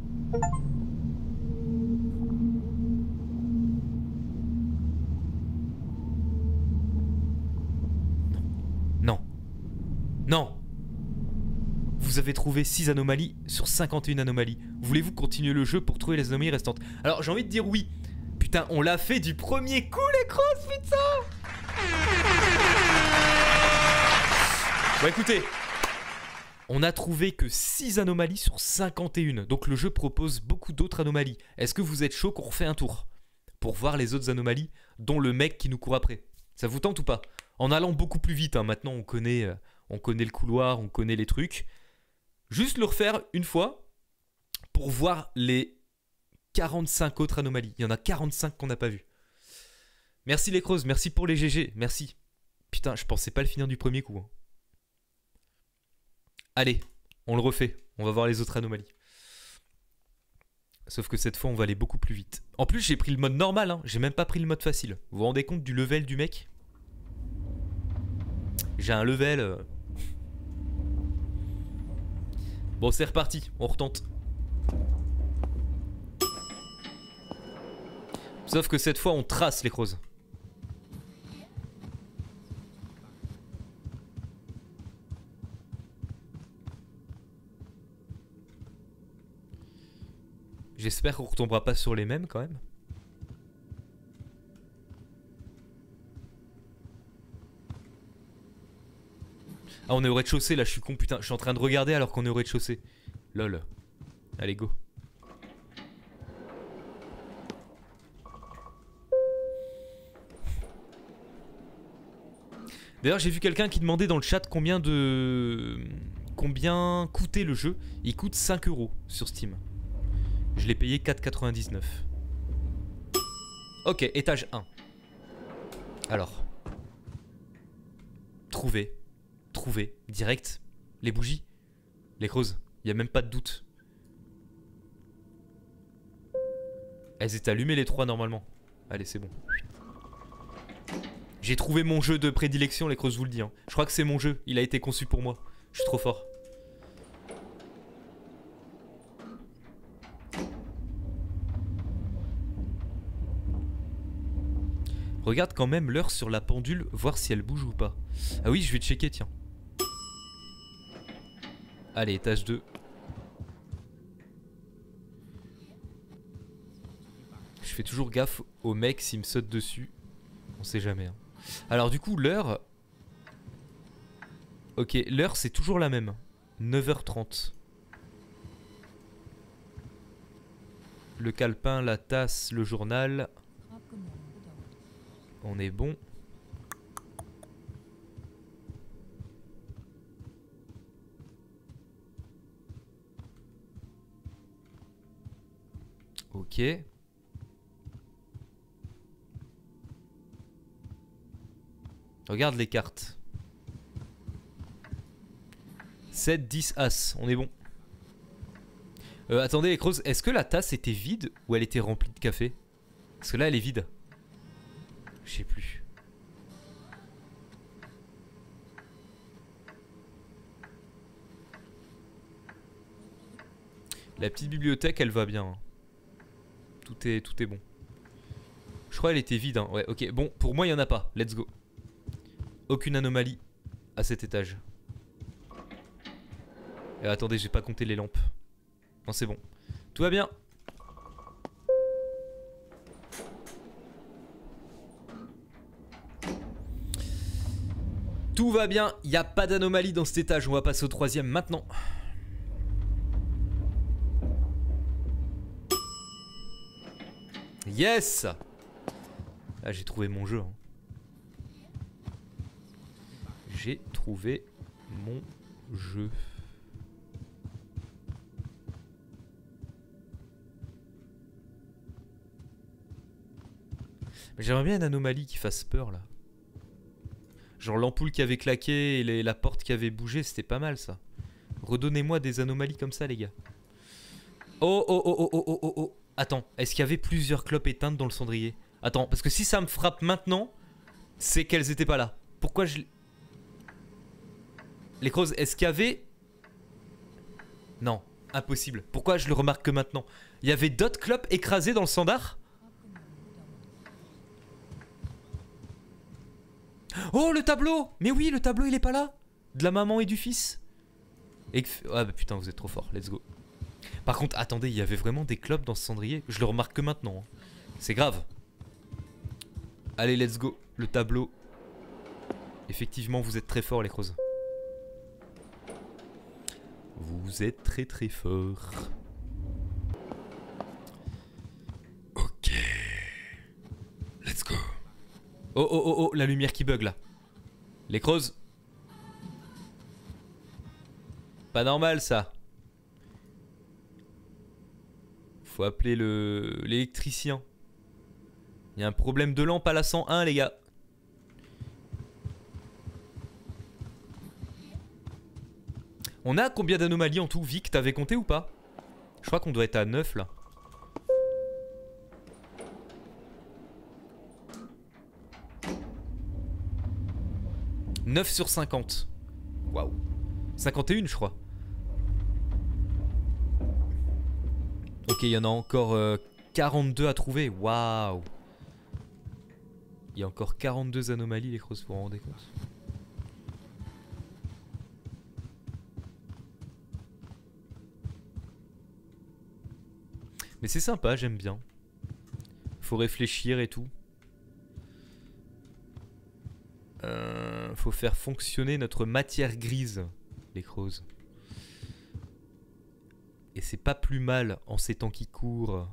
Non. Non. Vous avez trouvé six anomalies sur cinquante et une anomalies. Voulez-vous continuer le jeu pour trouver les anomalies restantes? Alors j'ai envie de dire oui. Putain, on l'a fait du premier coup les crosses, putain. Bon écoutez. On a trouvé que six anomalies sur cinquante et un. Donc le jeu propose beaucoup d'autres anomalies. Est-ce que vous êtes chaud qu'on refait un tour pour voir les autres anomalies, dont le mec qui nous court après? Ça vous tente ou pas? En allant beaucoup plus vite, hein. Maintenant on connaît, euh, on connaît le couloir, on connaît les trucs. Juste le refaire une fois pour voir les quarante-cinq autres anomalies. Il y en a quarante-cinq qu'on n'a pas vues. Merci les creuses, merci pour les G G, merci. Putain, je pensais pas le finir du premier coup. Hein. Allez, on le refait. On va voir les autres anomalies. Sauf que cette fois, on va aller beaucoup plus vite. En plus, j'ai pris le mode normal. Hein. J'ai même pas pris le mode facile. Vous vous rendez compte du level du mec? J'ai un level... Euh... Bon, c'est reparti. On retente. Sauf que cette fois, on trace les creuses. J'espère qu'on retombera pas sur les mêmes quand même. Ah, on est au rez-de-chaussée là, je suis con, putain. Je suis en train de regarder alors qu'on est au rez-de-chaussée. Lol. Allez, go. D'ailleurs, j'ai vu quelqu'un qui demandait dans le chat combien de... Combien coûtait le jeu. Il coûte cinq euros sur Steam. Je l'ai payé quatre quatre-vingt-dix-neuf. Ok, étage un. Alors. Trouver. Trouver. Direct. Les bougies. Les creuses. Il n'y a même pas de doute. Elles étaient allumées les trois normalement. Allez, c'est bon. J'ai trouvé mon jeu de prédilection, les creuses, vous le dis. Hein. Je crois que c'est mon jeu. Il a été conçu pour moi. Je suis trop fort. Regarde quand même l'heure sur la pendule, voir si elle bouge ou pas. Ah oui, je vais checker, tiens. Allez, étage deux. Je fais toujours gaffe au mec s'il me saute dessus. On sait jamais. Hein. Alors du coup, l'heure... Ok, l'heure c'est toujours la même. neuf heures trente. Le calepin, la tasse, le journal... On est bon. Ok. Regarde les cartes. sept, dix, as. On est bon. Euh, attendez, les creuses, est-ce que la tasse était vide ou elle était remplie de café? Parce que là, elle est vide. Je sais plus. La petite bibliothèque, elle va bien. Tout est, tout est bon. Je crois qu'elle était vide. Hein. Ouais, ok. Bon, pour moi, il n'y en a pas. Let's go. Aucune anomalie à cet étage. Et attendez, j'ai pas compté les lampes. Non, c'est bon. Tout va bien. Tout va bien, il n'y a pas d'anomalie dans cet étage. On va passer au troisième maintenant. Yes. Là j'ai trouvé mon jeu. Hein. J'ai trouvé mon jeu. J'aimerais bien une anomalie qui fasse peur là. Genre l'ampoule qui avait claqué et les, la porte qui avait bougé, c'était pas mal ça. Redonnez-moi des anomalies comme ça les gars. Oh oh oh oh oh oh oh oh. Attends, est-ce qu'il y avait plusieurs clopes éteintes dans le cendrier? Attends, parce que si ça me frappe maintenant, c'est qu'elles étaient pas là. Pourquoi je... Les creuses, est-ce qu'il y avait... Non, impossible. Pourquoi je le remarque que maintenant? Il y avait d'autres clopes écrasées dans le standard? Oh le tableau! Mais oui, le tableau il est pas là. De la maman et du fils. Et... Ah bah putain, vous êtes trop fort, let's go. Par contre, attendez, il y avait vraiment des clopes dans ce cendrier. Je le remarque que maintenant. Hein. C'est grave. Allez, let's go. Le tableau. Effectivement, vous êtes très forts, les creuses. Vous êtes très très fort. Ok. Let's go. Oh oh oh oh, la lumière qui bug là. Les creuses. Pas normal ça. Faut appeler le l'électricien. Il y a un problème de lampe à la cent un les gars. On a combien d'anomalies en tout? Vic, t'avais compté ou pas? Je crois qu'on doit être à neuf là. neuf sur cinquante. Waouh. cinquante et un je crois. Ok, il y en a encore euh, quarante-deux à trouver. Waouh. Il y a encore quarante-deux anomalies les creuses, vous vous rendez compte? Mais c'est sympa, j'aime bien. Faut réfléchir et tout. Euh, faut faire fonctionner notre matière grise, les creuses. Et c'est pas plus mal en ces temps qui courent.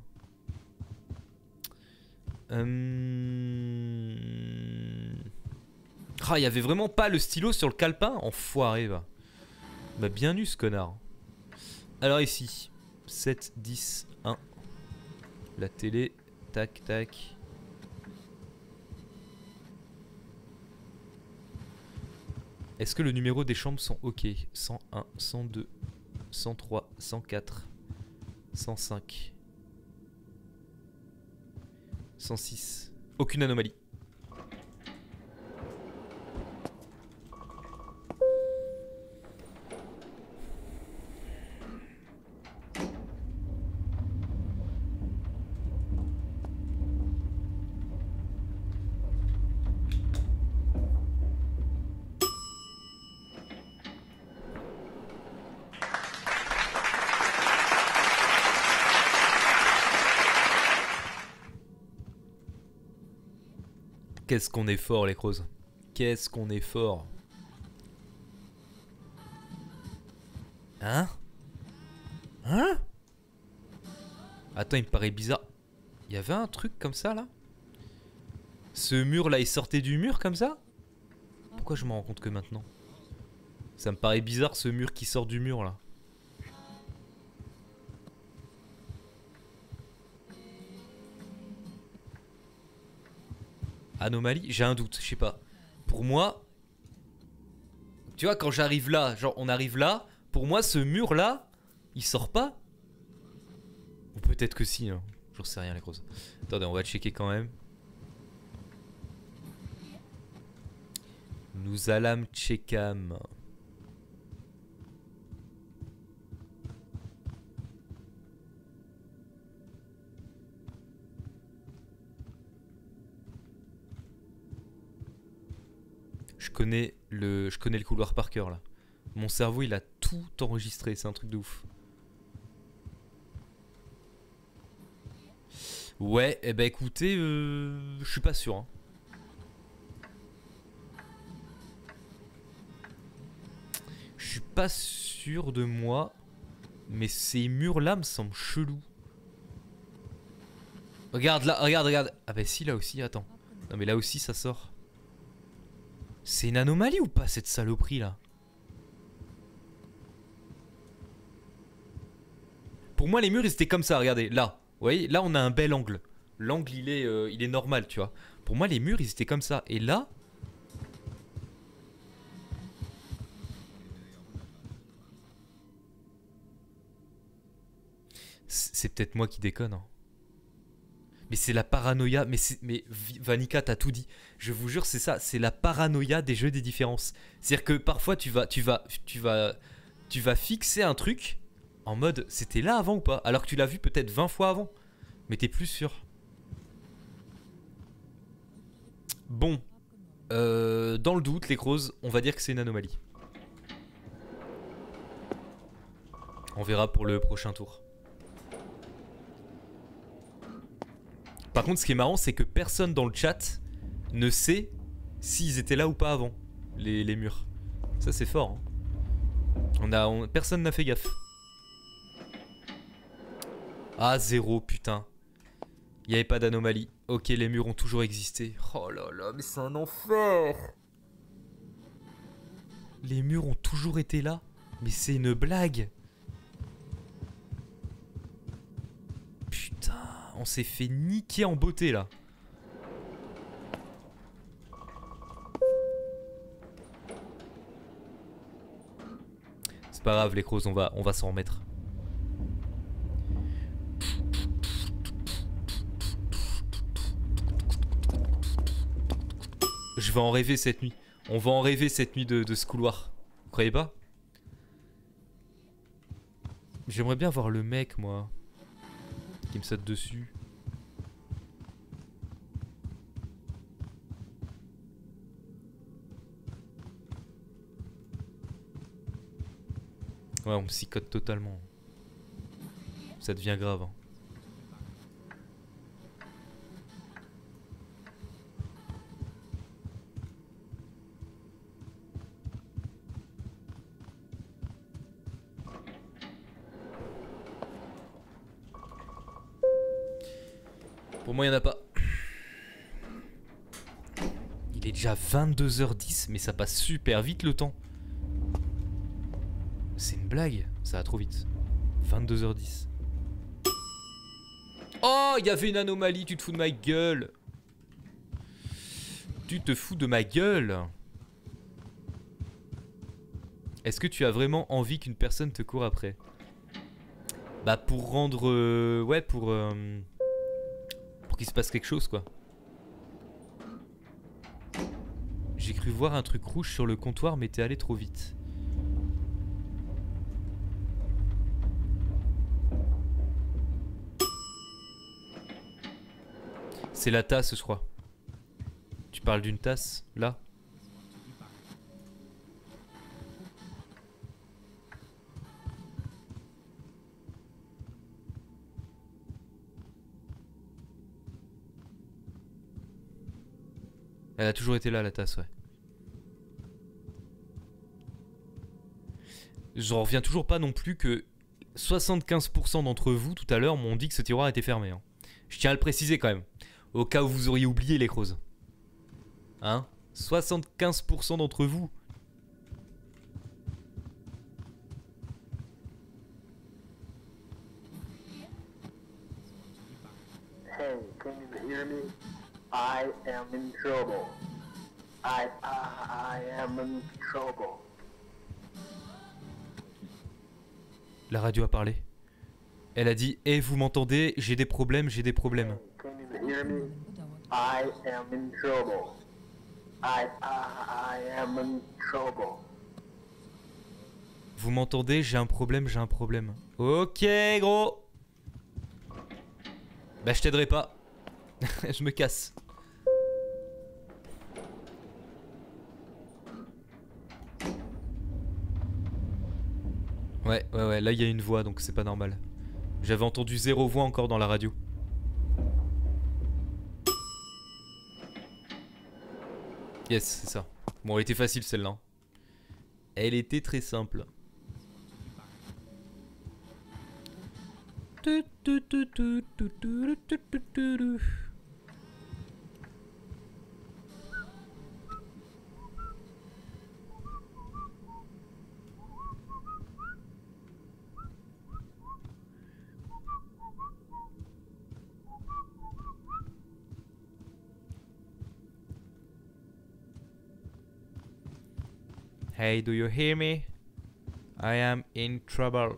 Euh... Ah, il y avait vraiment pas le stylo sur le calepin? Enfoiré, va. Bah, bien eu ce connard. Alors ici, sept, dix, un. La télé, tac, tac. Est-ce que le numéro des chambres sont ok? Cent un, cent deux, cent trois, cent quatre, cent cinq, cent six. Aucune anomalie. Qu'est-ce qu'on est fort les creuses. Qu'est-ce qu'on est fort. Hein? Hein? Attends, il me paraît bizarre. Il y avait un truc comme ça là? Ce mur là, il sortait du mur comme ça? Pourquoi je m'en rends compte que maintenant? Ça me paraît bizarre ce mur qui sort du mur là. Anomalie? J'ai un doute, je sais pas. Pour moi... Tu vois, quand j'arrive là, genre on arrive là, pour moi ce mur là, il sort pas? Ou peut-être que si, hein. J'en sais rien les grosses. Attendez, on va checker quand même. Nous allâmes checkam. Je connais le, je connais le couloir par cœur là. Mon cerveau il a tout enregistré, c'est un truc de ouf. Ouais, et eh ben écoutez, euh, je suis pas sûr. Hein. Je suis pas sûr de moi, mais ces murs là me semblent chelous. Regarde là, regarde, regarde. Ah bah si là aussi, attends. Non mais là aussi ça sort. C'est une anomalie ou pas cette saloperie là? Pour moi les murs ils étaient comme ça, regardez, là. Vous voyez, là on a un bel angle. L'angle il est, euh, il est normal, tu vois. Pour moi les murs ils étaient comme ça. Et là... C'est peut-être moi qui déconne. Hein. Mais c'est la paranoïa. Mais, mais Vanika, t'as tout dit. Je vous jure, c'est ça. C'est la paranoïa des jeux des différences. C'est-à-dire que parfois, tu vas, tu, vas, tu, vas, tu vas fixer un truc en mode c'était là avant ou pas? Alors que tu l'as vu peut-être vingt fois avant. Mais t'es plus sûr. Bon. Euh, dans le doute, les crozes, on va dire que c'est une anomalie. On verra pour le prochain tour. Par contre, ce qui est marrant, c'est que personne dans le chat ne sait s'ils étaient là ou pas avant, les, les murs. Ça, c'est fort. Hein. On a, on, personne n'a fait gaffe. Ah, zéro, putain. Il n'y avait pas d'anomalie. Ok, les murs ont toujours existé. Oh là là, mais c'est un enfer. Les murs ont toujours été là. Mais c'est une blague. Putain, on s'est fait niquer en beauté là. C'est pas grave les crozes, on va, on va s'en remettre. Je vais en rêver cette nuit. On va en rêver cette nuit de, de ce couloir. Vous croyez pas? J'aimerais bien voir le mec, moi, qui me saute dessus. Ouais, on me psychote totalement. Ça devient grave. Hein. Pour moi, il n'y en a pas. Il est déjà vingt-deux heures dix, mais ça passe super vite le temps. C'est une blague, ça va trop vite. vingt-deux heures dix. Oh, il y avait une anomalie, tu te fous de ma gueule. Tu te fous de ma gueule. Est-ce que tu as vraiment envie qu'une personne te court après? Bah pour rendre... Euh, ouais, pour... Euh, pour qu'il se passe quelque chose, quoi. J'ai cru voir un truc rouge sur le comptoir, mais t'es allé trop vite. C'est la tasse, je crois. Tu parles d'une tasse, là? Elle a toujours été là, la tasse, ouais. J'en reviens toujours pas non plus que soixante-quinze pour cent d'entre vous, tout à l'heure, m'ont dit que ce tiroir était fermé. Hein. Je tiens à le préciser quand même. Au cas où vous auriez oublié les crozes. Hein? soixante-quinze pour cent d'entre vous. Hey, can you hear me? I am in trouble. I, I, I am in trouble. La radio a parlé. Elle a dit, eh, hey, vous m'entendez? J'ai des problèmes, j'ai des problèmes. Can you hear me? I am in trouble. I, I, I am in trouble. Vous m'entendez? J'ai un problème, j'ai un problème. Ok, gros. Bah, je t'aiderai pas. Je me casse. Ouais, ouais, ouais, là il y a une voix donc c'est pas normal. J'avais entendu zéro voix encore dans la radio. Yes, c'est ça. Bon, elle était facile celle-là. Elle était très simple. Hey, do you hear me? I am in trouble.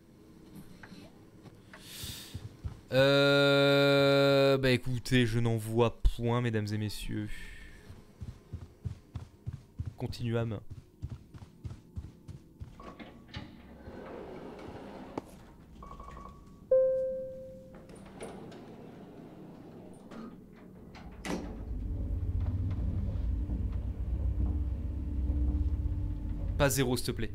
Euh... Bah écoutez, je n'en vois point, mesdames et messieurs. Continuam. Pas zéro, s'il te plaît.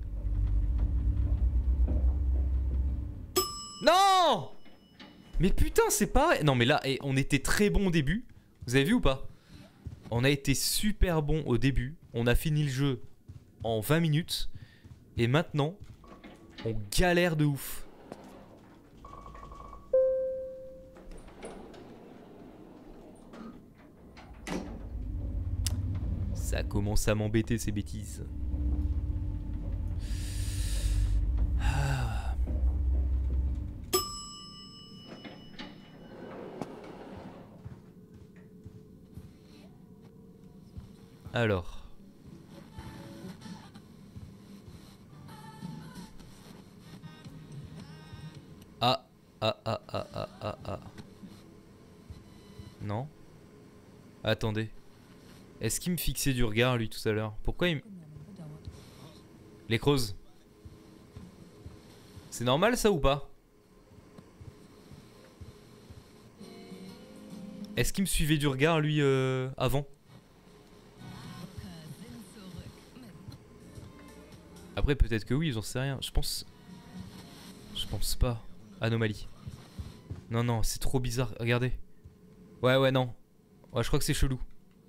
Non! Mais putain, c'est pas vrai. Non, mais là, eh, on était très bon au début. Vous avez vu ou pas? On a été super bon au début. On a fini le jeu en vingt minutes. Et maintenant, on galère de ouf. Ça commence à m'embêter ces bêtises. Ah. Alors. Ah, ah, ah, ah, ah, ah, ah. Non. Attendez. Est-ce qu'il me fixait du regard, lui, tout à l'heure? Pourquoi il me... Les creuses. C'est normal, ça, ou pas? Est-ce qu'il me suivait du regard, lui, euh, avant? Après, peut-être que oui, j'en sais rien. Je pense... Je pense pas. Anomalie. Non, non, c'est trop bizarre. Regardez. Ouais, ouais, non. Ouais, je crois que c'est chelou.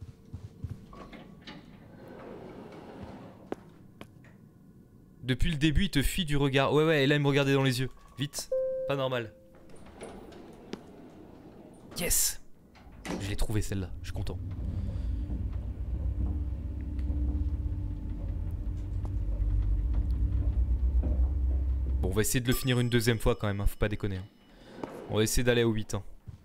Depuis le début, il te fuit du regard. Ouais, ouais, et là, il me regardait dans les yeux. Vite. Pas normal. Yes! Je l'ai trouvé celle-là. Je suis content. Bon, on va essayer de le finir une deuxième fois quand même. Hein. Faut pas déconner. Hein. On va essayer d'aller au huit. Hein.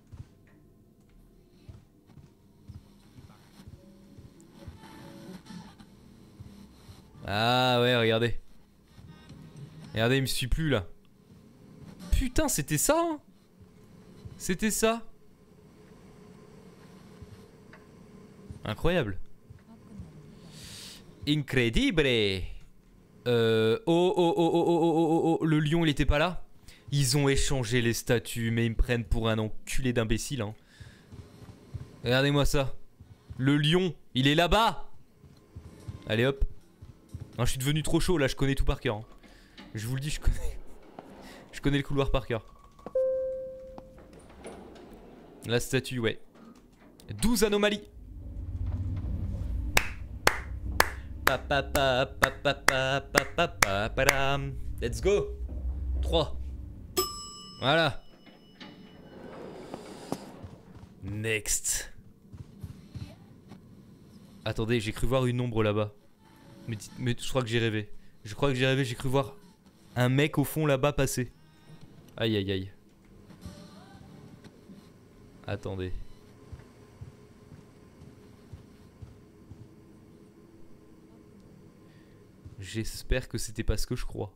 Ah ouais, regardez. Regardez, il me suit plus là. Putain, c'était ça hein. C'était ça. Incroyable. Incredible. Euh... Oh, oh, oh, oh, oh, oh, oh, oh, le lion, il était pas là. Ils ont échangé les statues, mais ils me prennent pour un enculé d'imbécile. Hein. Regardez-moi ça. Le lion, il est là-bas. Allez hop. Non, je suis devenu trop chaud là, je connais tout par cœur. Hein. Je vous le dis, je connais. Je connais le couloir par cœur. La statue, ouais. douze anomalies. Let's go. trois. Voilà. Next. Attendez, j'ai cru voir une ombre là-bas. Mais, mais je crois que j'ai rêvé. Je crois que j'ai rêvé, j'ai cru voir un mec au fond là-bas passer. Aïe aïe aïe. Attendez. J'espère que c'était pas ce que je crois.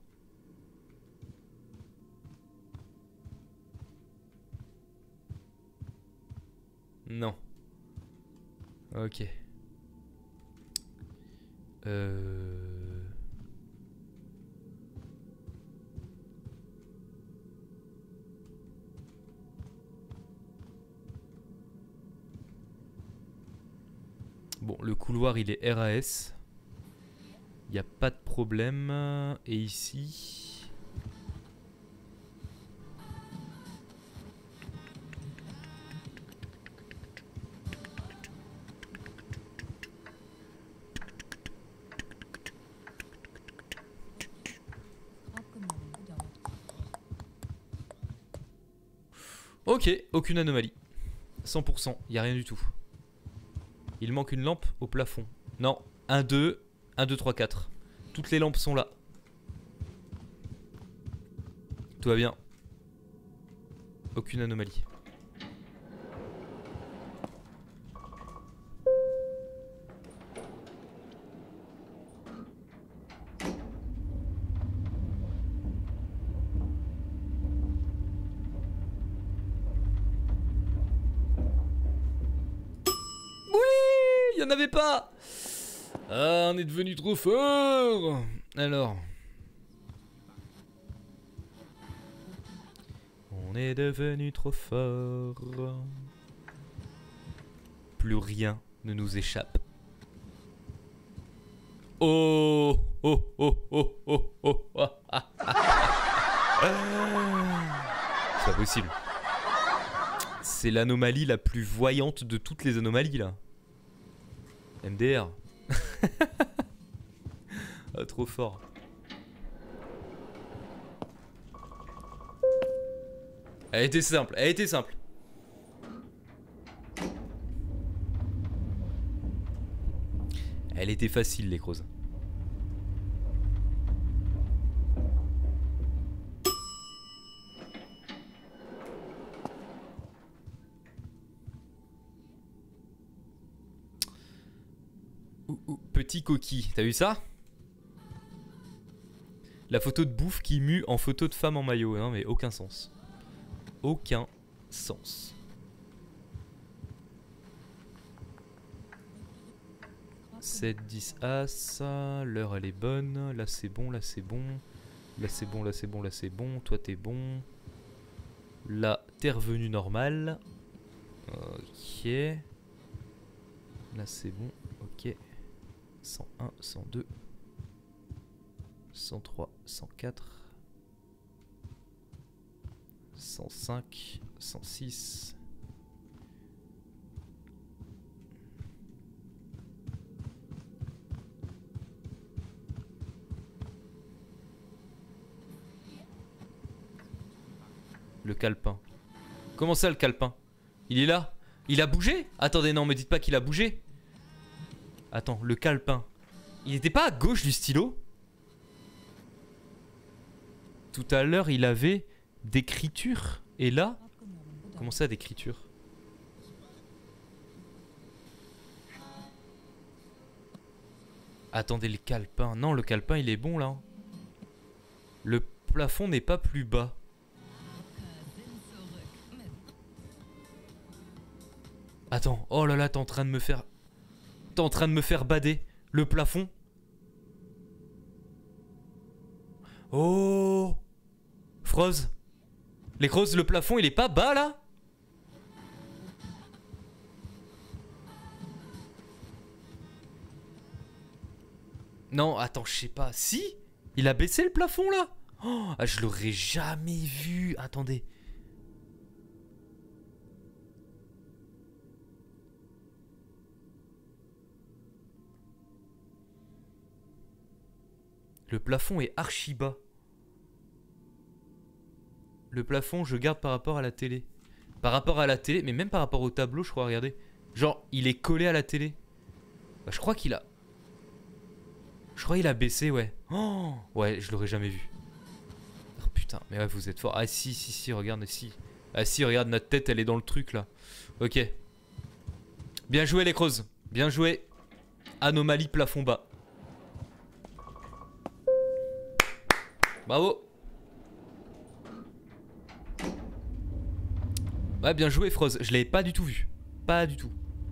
Non. Ok. Euh... Bon, le couloir il est R A S. Il n'y a pas de problème. Et ici... Ok, aucune anomalie. cent pour cent, il n'y a rien du tout. Il manque une lampe au plafond. Non, un, deux, un, deux, trois, quatre. Toutes les lampes sont là. Tout va bien. Aucune anomalie. Il n'y en avait pas. Ah, on est devenu trop fort. Alors. On est devenu trop fort. Plus rien ne nous échappe. Oh oh oh oh oh oh ah, ah, ah. C'est pas possible. C'est l'anomalie la plus voyante de toutes les anomalies là. M D R. Ah, trop fort. Elle était simple, elle était simple. Elle était facile, les crozes. Ouh, ouh, petit coquille, t'as vu ça? La photo de bouffe qui mue en photo de femme en maillot. Non mais aucun sens. Aucun sens. sept, dix As. L'heure elle est bonne. Là c'est bon, là c'est bon. Là c'est bon, là c'est bon, là c'est bon. Toi t'es bon. Là t'es revenu normal. Ok. Là c'est bon. Ok. cent un, cent deux. cent trois, cent quatre. cent cinq, cent six. Le calepin. Comment ça le calepin? Il est là? Il a bougé? Attendez, non, me dites pas qu'il a bougé. Attends, le calepin. Il était pas à gauche du stylo? Tout à l'heure, il avait d'écriture. Et là? Comment ça, d'écriture? Attendez, le calepin. Non, le calepin, il est bon, là. Le plafond n'est pas plus bas. Attends. Oh là là, t'es en train de me faire... T'es en train de me faire bader. Le plafond. Oh. Froze. Les crozes, le plafond, il est pas bas, là? Non, attends, je sais pas. Si? Il a baissé le plafond, là? Oh, ah, je l'aurais jamais vu. Attendez. Le plafond est archi bas. Le plafond, je garde par rapport à la télé. Par rapport à la télé, mais même par rapport au tableau, je crois, regardez. Genre, il est collé à la télé. Bah, je crois qu'il a... Je crois qu'il a baissé, ouais. Oh, ouais, je l'aurais jamais vu. Oh putain, mais ouais, vous êtes fort. Ah si, si, si, regarde, si. Ah si, regarde, notre tête, elle est dans le truc, là. Ok. Bien joué, les crozes. Bien joué. Anomalie plafond bas. Bravo. Ouais, bien joué, Froze. Je l'avais pas du tout vu. Pas du tout.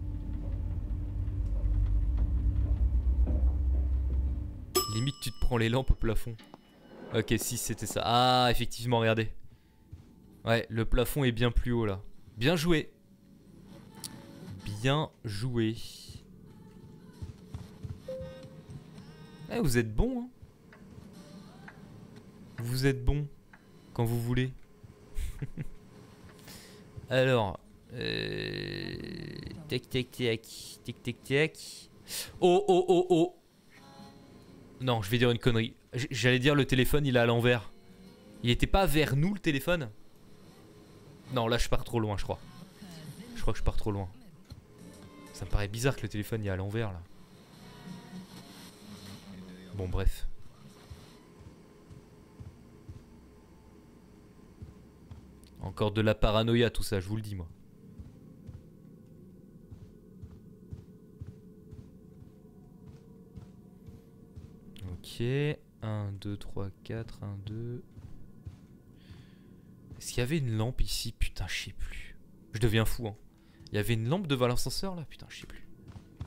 Limite, tu te prends les lampes au plafond. Ok, si, c'était ça. Ah, effectivement, regardez. Ouais, le plafond est bien plus haut, là. Bien joué. Bien joué. Eh, vous êtes bon, hein. Vous êtes bon quand vous voulez. Alors, euh... tac tac tac, tac tac tac. Oh oh oh oh. Non, je vais dire une connerie. J'allais dire le téléphone, il est à l'envers. Il était pas vers nous le téléphone? Non, là je pars trop loin, je crois. Je crois que je pars trop loin. Ça me paraît bizarre que le téléphone il est à l'envers là. Bon, bref. Encore de la paranoïa tout ça, je vous le dis moi. Ok. un, deux, trois, quatre, un, deux. Est-ce qu'il y avait une lampe ici? Putain, je sais plus. Je deviens fou, hein. Il y avait une lampe devant l'ascenseur là? Putain, je sais plus.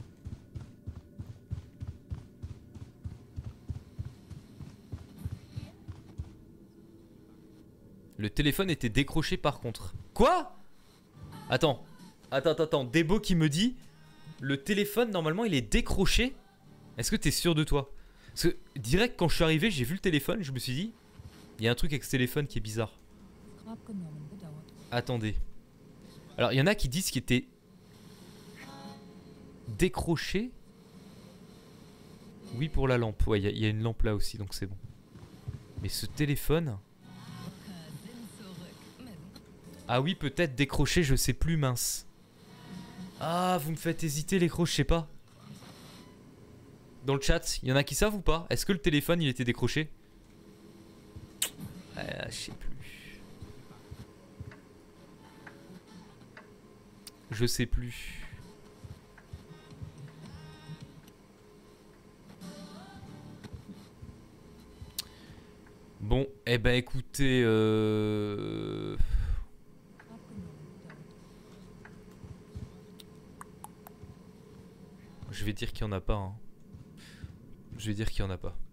Le téléphone était décroché par contre. Quoi? Attends. Attends, attends, attends. Debo qui me dit le téléphone, normalement, il est décroché. Est-ce que t'es sûr de toi? Parce que direct, quand je suis arrivé, j'ai vu le téléphone. Je me suis dit, il y a un truc avec ce téléphone qui est bizarre. Attendez. Alors, il y en a qui disent qu'il était décroché. Oui, pour la lampe. Ouais, il y, y a une lampe là aussi, donc c'est bon. Mais ce téléphone... Ah oui, peut-être décrocher, je sais plus, mince. Ah, vous me faites hésiter les crocs, je sais pas. Dans le chat, il y en a qui savent ou pas? Est-ce que le téléphone il était décroché? Ah, je sais plus. Je sais plus. Bon, eh ben écoutez, euh... je vais dire qu'il n'y en a pas. Hein. Je vais dire qu'il n'y en a pas.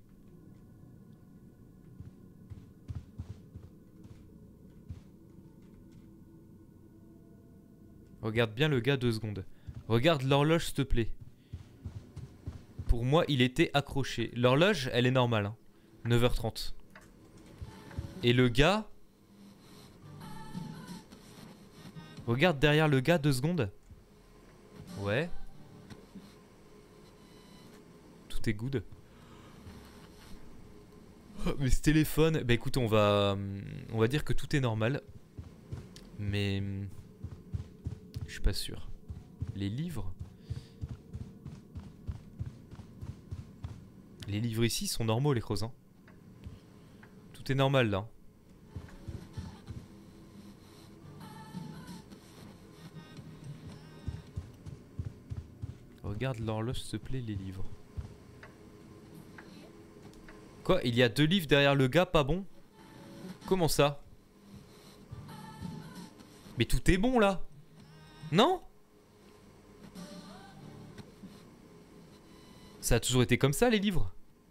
Regarde bien le gars deux secondes. Regarde l'horloge s'il te plaît. Pour moi il était accroché. L'horloge elle est normale. Hein. neuf heures trente. Et le gars... Regarde derrière le gars deux secondes. Ouais. Tout est good. Oh, mais ce téléphone... Bah écoute, on va... On va dire que tout est normal. Mais... Je suis pas sûr. Les livres... Les livres ici sont normaux les crocs. Hein. Tout est normal là. Regarde l'horloge s'il te plaît les livres. Quoi? Il y a deux livres derrière le gars pas bon? Comment ça? Mais tout est bon là? Non? Ça a toujours été comme ça les livres?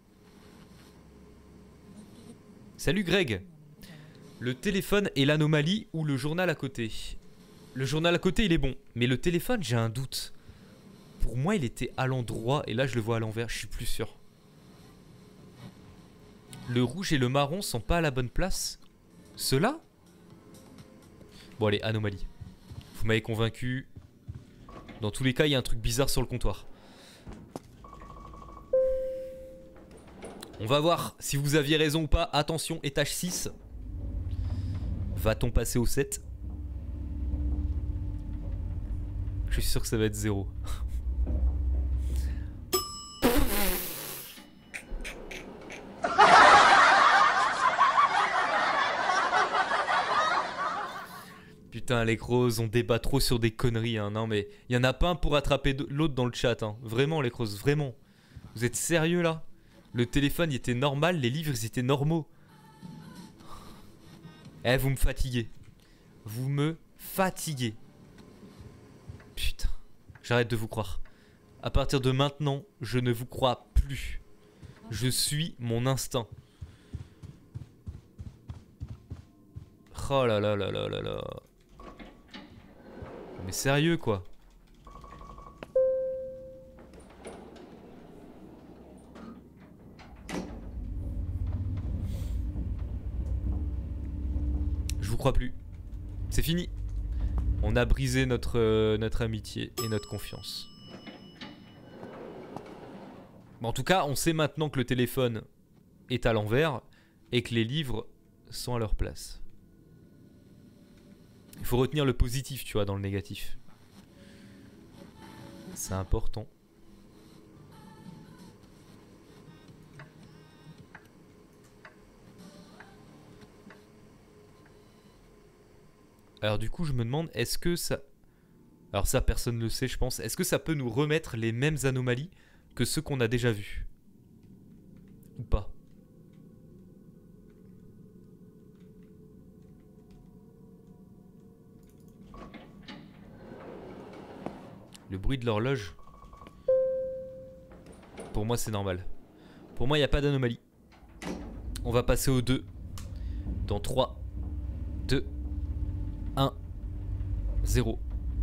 Salut Greg. Le téléphone est l'anomalie ou le journal à côté? Le journal à côté il est bon. Mais le téléphone j'ai un doute. Pour moi il était à l'endroit et là je le vois à l'envers. Je suis plus sûr. Le rouge et le marron sont pas à la bonne place. Ceux-là? Bon allez, anomalie. Vous m'avez convaincu. Dans tous les cas il y a un truc bizarre sur le comptoir. On va voir si vous aviez raison ou pas. Attention, étage six. Va-t-on passer au sept? Je suis sûr que ça va être zéro. Putain, les crozes, on débat trop sur des conneries. Hein. Non mais, il y en a pas un pour attraper l'autre dans le chat. Hein. Vraiment, les crozes, vraiment. Vous êtes sérieux là? Le téléphone il était normal, les livres ils étaient normaux. Eh, vous me fatiguez. Vous me fatiguez. Putain, j'arrête de vous croire. À partir de maintenant, je ne vous crois plus. Je suis mon instinct. Oh là là là là là là. Mais sérieux quoi. Je vous crois plus. C'est fini. On a brisé notre, euh, notre amitié et notre confiance. Bon, en tout cas, on sait maintenant que le téléphone est à l'envers et que les livres sont à leur place. Il faut retenir le positif, tu vois, dans le négatif. C'est important. Alors du coup je me demande, est-ce que ça... Alors ça personne ne le sait je pense. Est-ce que ça peut nous remettre les mêmes anomalies que ceux qu'on a déjà vus? Ou pas? Le bruit de l'horloge. Pour moi c'est normal. Pour moi il n'y a pas d'anomalie. On va passer au deux. Dans trois, deux, un, zéro.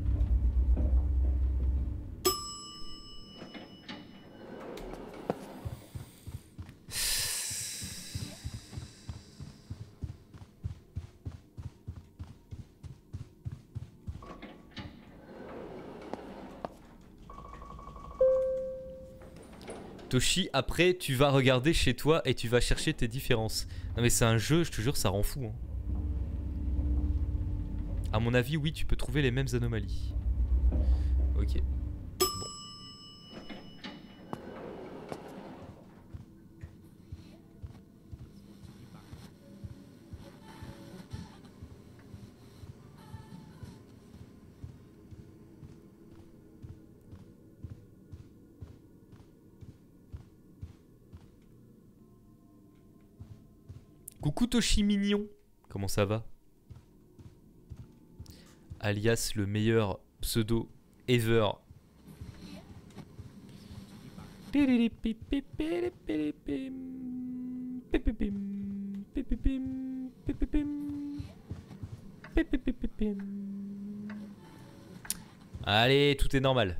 Toshi, après tu vas regarder chez toi et tu vas chercher tes différences. Non mais c'est un jeu, je te jure, ça rend fou. Hein. À mon avis, oui, tu peux trouver les mêmes anomalies. Ok. Bon. Coucou Toshi Mignon. Comment ça va? Alias le meilleur pseudo ever. Allez, tout est normal.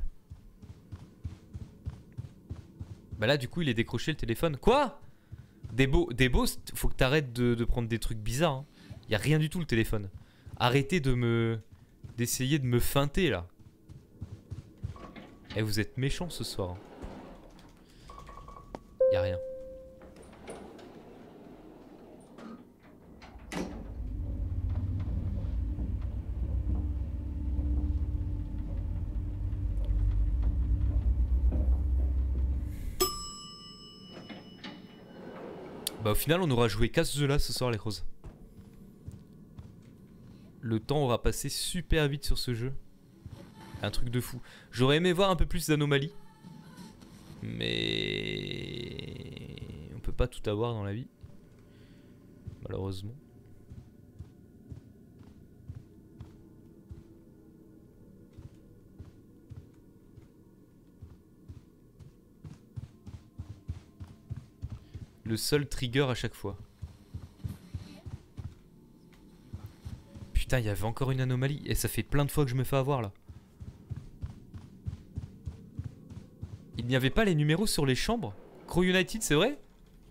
Bah là, du coup, il est décroché le téléphone. Quoi? Des beaux, des beaux, faut que t'arrêtes de, de prendre des trucs bizarres. Hein. Y a rien du tout le téléphone. Arrêtez de me... d'essayer de me feinter là. Eh, vous êtes méchants ce soir. Hein. Y a rien. Bah au final on aura joué qu'à ce jeu là ce soir les roses. Le temps aura passé super vite sur ce jeu. Un truc de fou. J'aurais aimé voir un peu plus d'anomalies. Mais... on peut pas tout avoir dans la vie. Malheureusement. Le seul trigger à chaque fois. Putain, il y avait encore une anomalie. Et ça fait plein de fois que je me fais avoir là. Il n'y avait pas les numéros sur les chambres? Crow United, c'est vrai?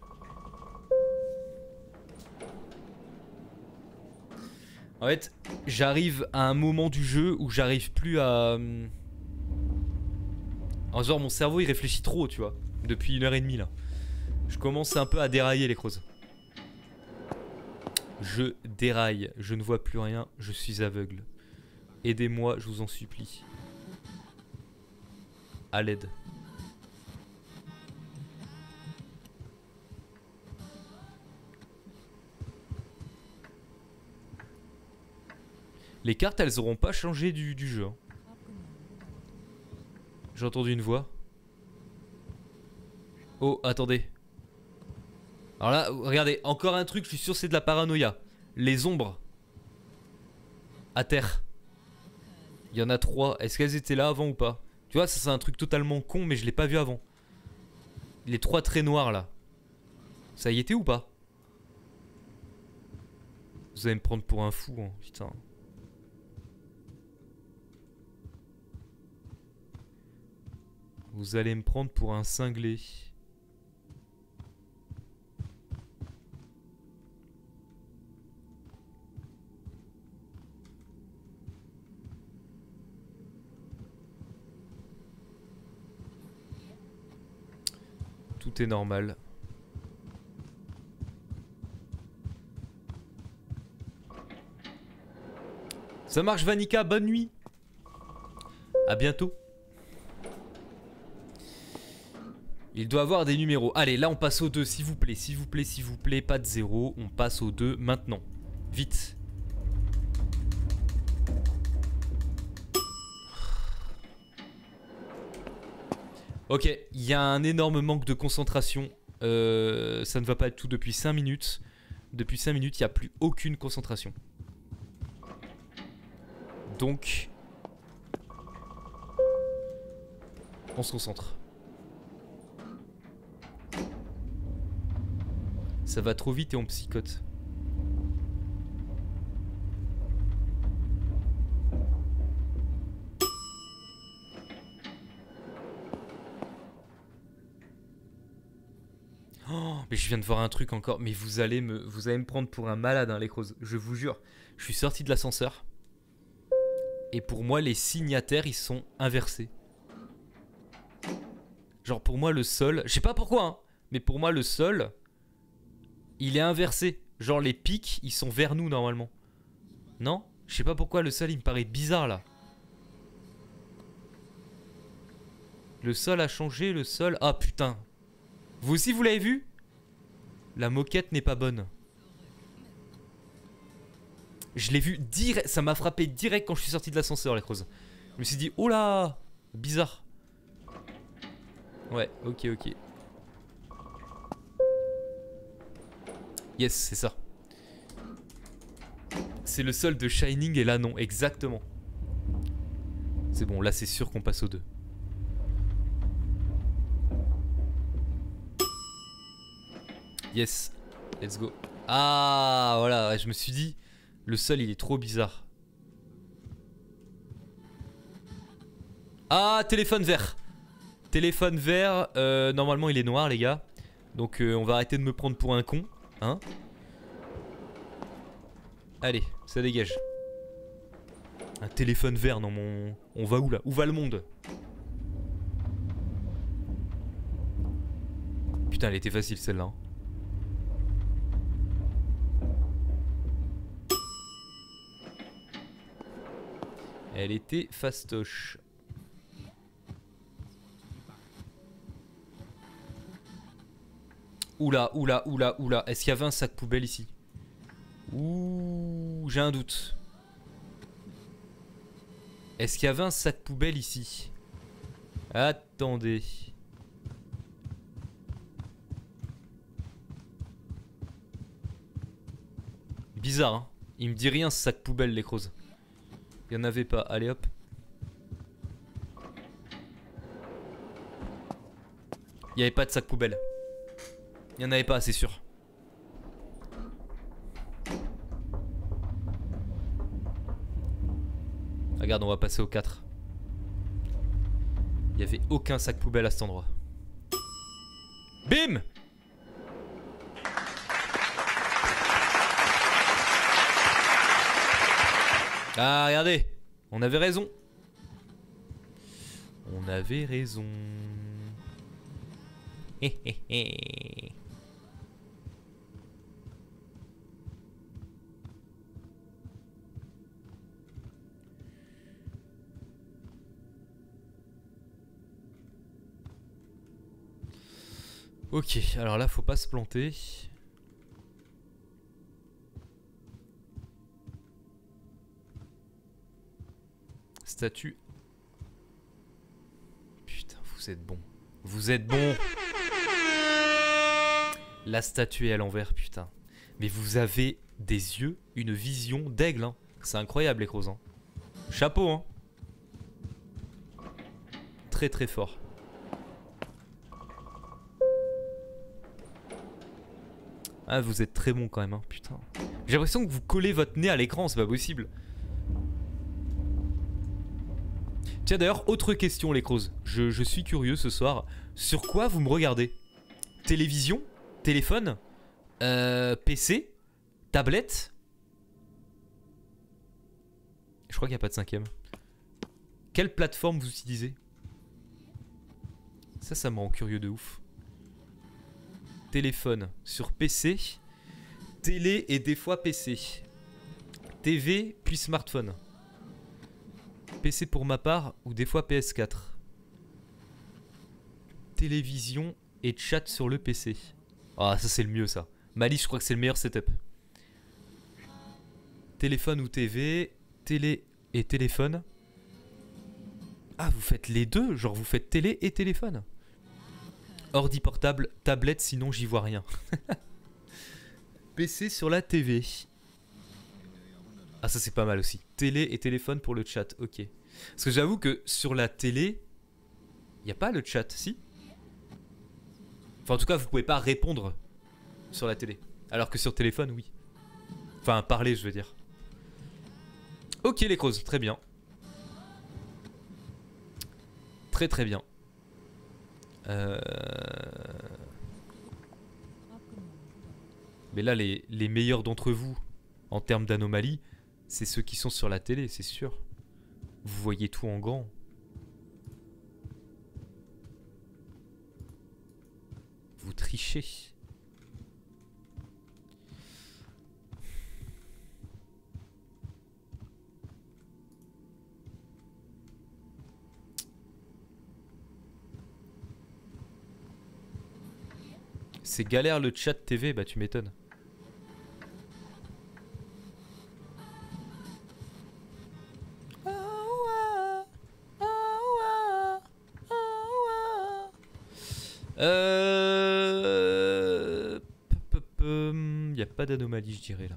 En fait, j'arrive à un moment du jeu où j'arrive plus à... En genre, mon cerveau il réfléchit trop, tu vois. Depuis une heure et demie là. Je commence un peu à dérailler les crozes. Je déraille, je ne vois plus rien, je suis aveugle. Aidez-moi, je vous en supplie. À l'aide. Les cartes, elles auront pas changé du, du jeu. Hein. J'ai entendu une voix. Oh, attendez. Alors là, regardez, encore un truc, je suis sûr c'est de la paranoïa. Les ombres. À terre. Il y en a trois. Est-ce qu'elles étaient là avant ou pas? Tu vois, ça c'est un truc totalement con, mais je l'ai pas vu avant. Les trois traits noirs là. Ça y était ou pas? Vous allez me prendre pour un fou, hein, putain. Vous allez me prendre pour un cinglé. Tout est normal. Ça marche Vanica, bonne nuit. À bientôt. Il doit avoir des numéros. Allez, là on passe au deux, s'il vous plaît, s'il vous plaît, s'il vous plaît. Pas de zéro, on passe au deux maintenant. Vite. Ok, il y a un énorme manque de concentration. Euh, ça ne va pas être tout depuis cinq minutes. Depuis cinq minutes, il n'y a plus aucune concentration. Donc... on se concentre. Ça va trop vite et on psychote. Oh, mais je viens de voir un truc encore. Mais vous allez me, vous allez me prendre pour un malade, hein, les crozes. Je vous jure. Je suis sorti de l'ascenseur. Et pour moi, les signataires, ils sont inversés. Genre pour moi, le sol... je sais pas pourquoi, hein. Mais pour moi, le sol... il est inversé. Genre les pics, ils sont vers nous normalement. Non? Je sais pas pourquoi le sol il me paraît bizarre là. Le sol a changé, le sol... Ah putain. Vous aussi vous l'avez vu? La moquette n'est pas bonne. Je l'ai vu direct, ça m'a frappé direct quand je suis sorti de l'ascenseur les creuses. Je me suis dit, oh là, bizarre. Ouais, ok, ok. Yes, c'est ça. C'est le sol de Shining et là non, exactement. C'est bon, là c'est sûr qu'on passe aux deux. Yes, let's go. Ah, voilà, ouais, je me suis dit, le sol il est trop bizarre. Ah, téléphone vert. Téléphone vert, euh, normalement il est noir les gars. Donc euh, on va arrêter de me prendre pour un con. Hein? Allez, ça dégage. Un téléphone vert dans mon... On va où là? Où va le monde? Putain, elle était facile celle-là. Hein. Elle était fastoche. Oula, oula, oula, oula. Est-ce qu'il y avait un sac poubelle ici? Ouh, j'ai un doute. Est-ce qu'il y avait un sac poubelle ici? Attendez. Bizarre, hein. Il me dit rien ce sac poubelle, les crozes. Il n'y en avait pas. Allez hop. Il n'y avait pas de sac poubelle. Il n'y en avait pas, c'est sûr. Regarde, on va passer au quatre. Il n'y avait aucun sac poubelle à cet endroit. Bim! Ah, regardez, on avait raison. On avait raison. Hé hé hé. Ok, alors là, faut pas se planter. Statue. Putain, vous êtes bon. Vous êtes bon. La statue est à l'envers, putain. Mais vous avez des yeux, une vision d'aigle. Hein. C'est incroyable, les crozes. Hein. Chapeau, hein. Très très fort. Ah, vous êtes très bon quand même, hein, putain. J'ai l'impression que vous collez votre nez à l'écran, c'est pas possible. Tiens, d'ailleurs, autre question, les crozes. Je, je suis curieux ce soir. Sur quoi vous me regardez? Télévision? Téléphone? euh, P C? Tablette? Je crois qu'il n'y a pas de cinquième. Quelle plateforme vous utilisez? Ça, ça me rend curieux de ouf. Téléphone sur P C, télé et des fois P C, T V puis smartphone. P C pour ma part ou des fois P S quatre. Télévision et chat sur le P C. Ah, ça c'est le mieux ça. Malice, je crois que c'est le meilleur setup. Téléphone ou T V, télé et téléphone. Ah, vous faites les deux, genre vous faites télé et téléphone. Ordi portable, tablette, sinon j'y vois rien. P C sur la T V. Ah, ça c'est pas mal aussi. Télé et téléphone pour le chat, ok. Parce que j'avoue que sur la télé, il n'y a pas le chat, si? Enfin, en tout cas, vous pouvez pas répondre sur la télé. Alors que sur téléphone, oui. Enfin, parler, je veux dire. Ok, les crozes, très bien. Très très bien. Euh... Mais là, les, les meilleurs d'entre vous, en termes d'anomalie, c'est ceux qui sont sur la télé, c'est sûr. Vous voyez tout en grand. Vous trichez. « 」 « 」 « 」 « 」 « 」 « 」 « 」 « 」 « 」 « 」 « 」 « 」 « 」 « 」 « 」 « 」 « 」 « 」 « 」 « 」 « 」 « 」 « 」 « 」 « 」 « 」 « 」 « 」 « 」 « 」 « C'est galère le chat T V, bah tu m'étonnes. Euh... Il n'y a pas d'anomalie, je dirais là.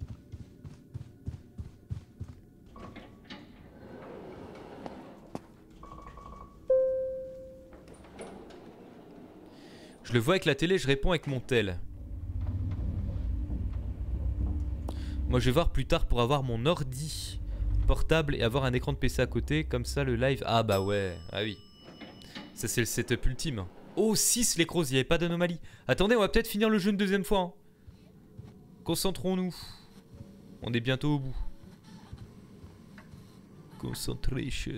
Je le vois avec la télé, je réponds avec mon tel. Moi je vais voir plus tard pour avoir mon ordi portable et avoir un écran de P C à côté. Comme ça le live... Ah bah ouais, ah oui. Ça c'est le setup ultime. Oh six les crocs, il n'y avait pas d'anomalie. Attendez, on va peut-être finir le jeu une deuxième fois. Hein. Concentrons-nous. On est bientôt au bout. Concentration.